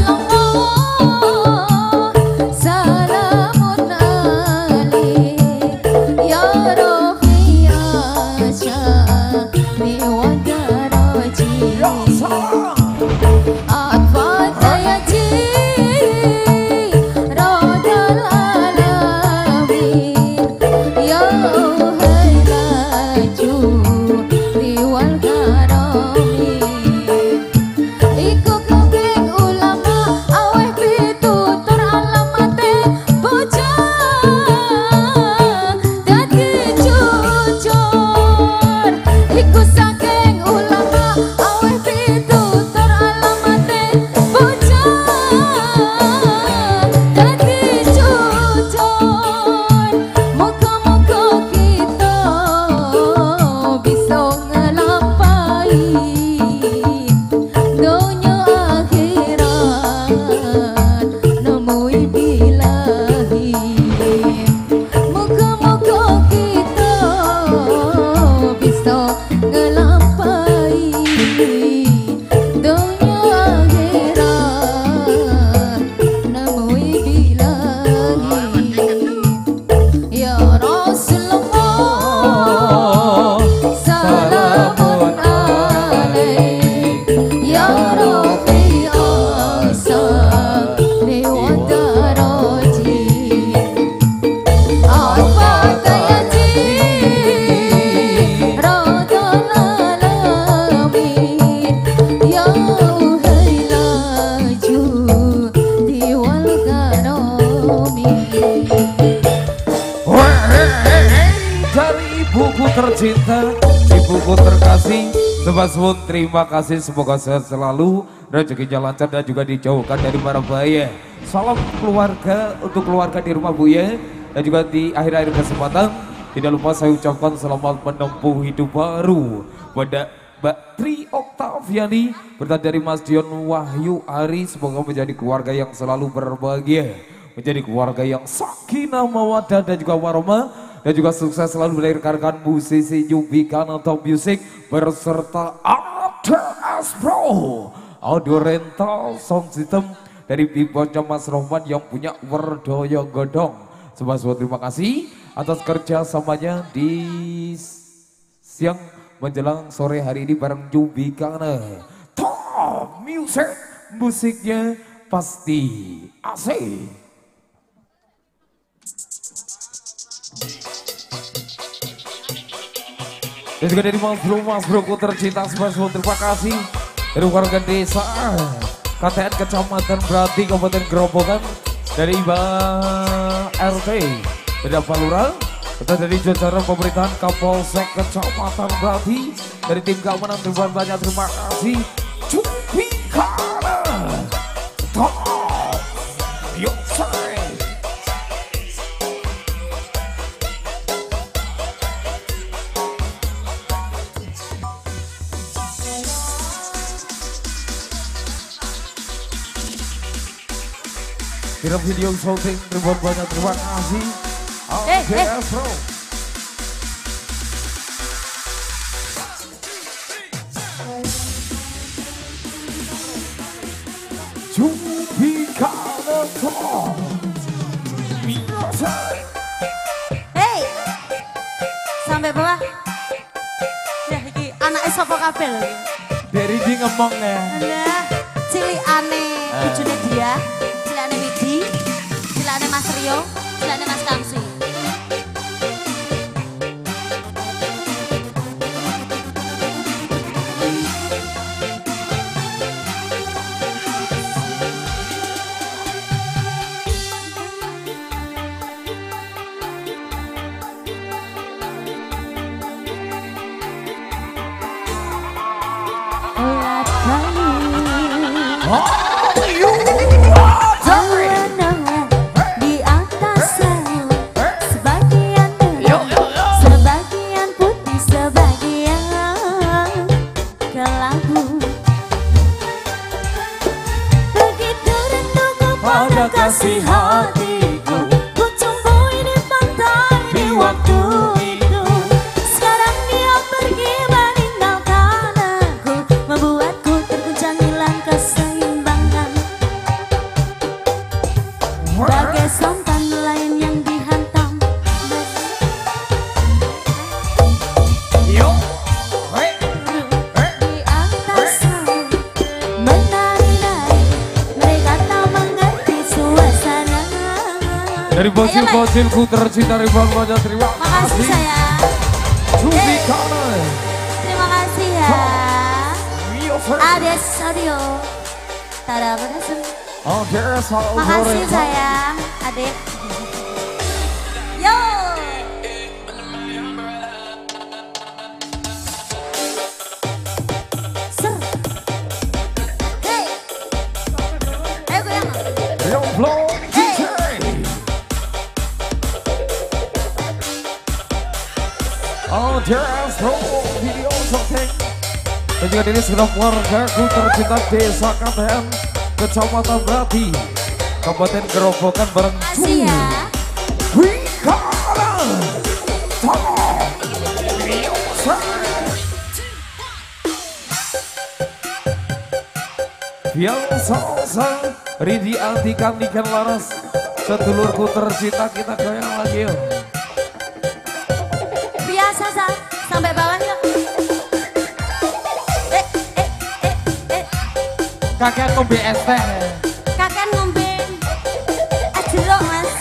tercinta, ibuku terkasih, Sobat Sun, terima kasih, semoga sehat selalu, rezekinya lancar dan juga dijauhkan dari mara bahaya. Salam keluarga untuk keluarga di rumah Buya, dan juga di akhir-akhir kesempatan tidak lupa saya ucapkan selamat menempuh hidup baru pada Mbak Tri Oktaviani berkat dari Mas Dion Wahyu Ari, semoga menjadi keluarga yang selalu berbahagia, menjadi keluarga yang sakinah mawaddah dan juga warahmah, dan juga sukses selalu melahirkan musisi Yubikana Top Music berserta A T S Pro Audio Rental Sound System dari Bibotnya Mas Rohman yang punya Werdoyo Godong. Sobat-sobat, terima kasih atas kerjasamanya di siang menjelang sore hari ini bareng Yubikana Top Music, musiknya pasti asik. Dan juga dari Mas Bro, Mas Broku tercinta, semuanya terima kasih. Dari warga desa K T N Kecamatan Brati Kabupaten Gerobokan, dari Mbak R T dari Palura, kita dari jajaran pemerintahan Kapolsek Kecamatan Brati, dari tim keamanan terima banyak terima kasih. Yubikana Top Music. Kira video shooting terbuat banyak terima kasih. Eh, eh. Bro. Yubikana Top Music. Hei, sampai bawah. Ya, iki anaknya sopo kabeh lho. Dari di ngomong ya. Nah, cilikane bojone dia. Cilikane Widi, cilikane Mas Rio, cilikane Mas Kamsi. Kasih hatiku, ku tumbuhi di pantai di waktu itu. Sekarang dia pergi meninggalkan aku, membuatku terguncang hilang keseimbangan. Bagai sampan lain yang dihantam. Yo, hey, hey, di atas menari-nari, mereka tak mengerti suasana. Dari bocil-bocilku tercinta ribuan banyak terima Makasih kasih. sayang. Yubikana. Terima kasih ya. Ades Audio. Tada berhasil. Oh, there's all Makasih sayang, adik. Yo. Ser. Hey. Ayo goyang. Yo, blow. Oh, there's all video shooting. Dan juga dari segenap wargaku tercinta desa K T N Kecamatan Brati Kabupaten Gerobokan bareng Makasih ya. Yubikana Top Music. Biasa Ridi Antikan Nikan Laras, sedulurku tercinta, kita goyang lagi yuk. Biasa sa, sampai bawah yuk. Eh, eh, eh, eh. Kakek ngombe es teh. Kakek ngombe es jeruk mas.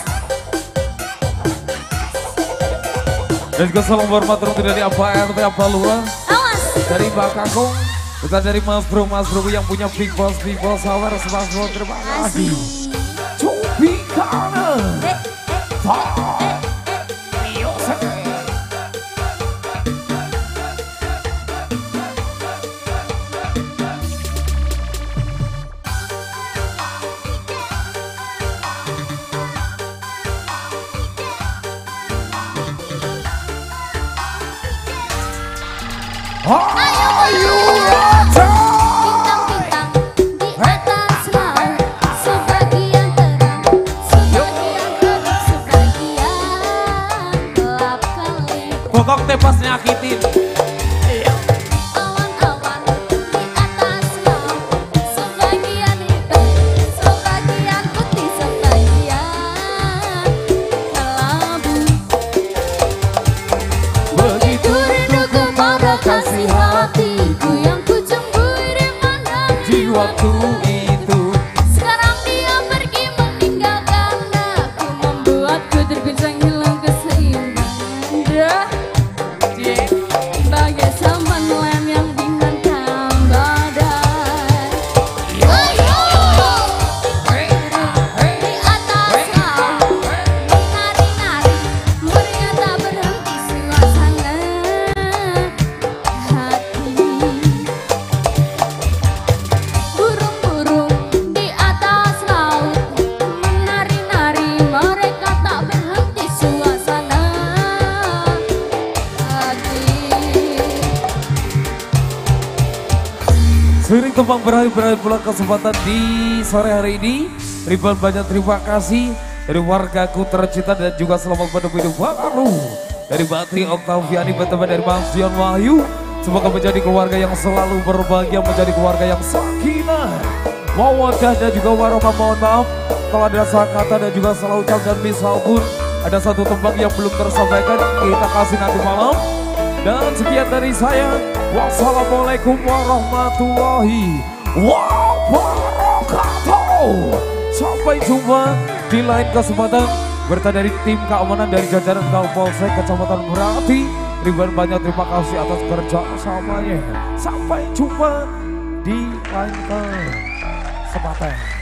Dan juga salam hormat teruntuk dari Abah R T Abah Lurah, Awas. dari Mbak Kakung, kita dari Mas Bro Mas Bro yang punya Big Boss Big Boss Sawer, Mas Bro, terima kasih. Yubikana Top Music. Ayo Raja. Bintang-bintang di atas laut, sebagian terang, sebagian gelap, sebagian gelap kali. Pokok tepas nyakitin. Awan-awan di atas laut, sebagian hitam, sebagian putih, sebagian kelabu. Begitu rinduku pada kasih hatiku yang ku cemburu mandang Di waktu itu sekarang dia pergi meninggalkan aku, membuatku terguncang hilang keseimbangan. Dah, bagai zaman lem yang dihantam badai. Ayo, di atas laut, menari-nari, meriah tak berhenti suasana hati. Burung-burung di atas laut, menari-nari, mereka tak berhenti suasana hati. sering tumpang berakhir-berakhir pula kesempatan di sore hari ini. Ribuan banyak terima kasih dari wargaku tercinta dan juga selamat pada hidup baru dari Mbak Tri Oktaviani, teman dari Mas Dion Wahyu. Semoga menjadi keluarga yang selalu berbahagia, menjadi keluarga yang sakinah, mawaddah dan juga warahmah. Mohon maaf kalau ada salah kata dan juga salah ucap dan misal pun ada satu tembang yang belum tersampaikan, kita kasih nanti malam. Dan sekian dari saya. Wassalamualaikum warahmatullahi wabarakatuh. Sampai jumpa di lain kesempatan. Berita dari tim keamanan dari jajaran Kapolsek Kecamatan Berati. Ribuan banyak terima kasih atas kerjasamanya. Sampai jumpa di lain kesempatan.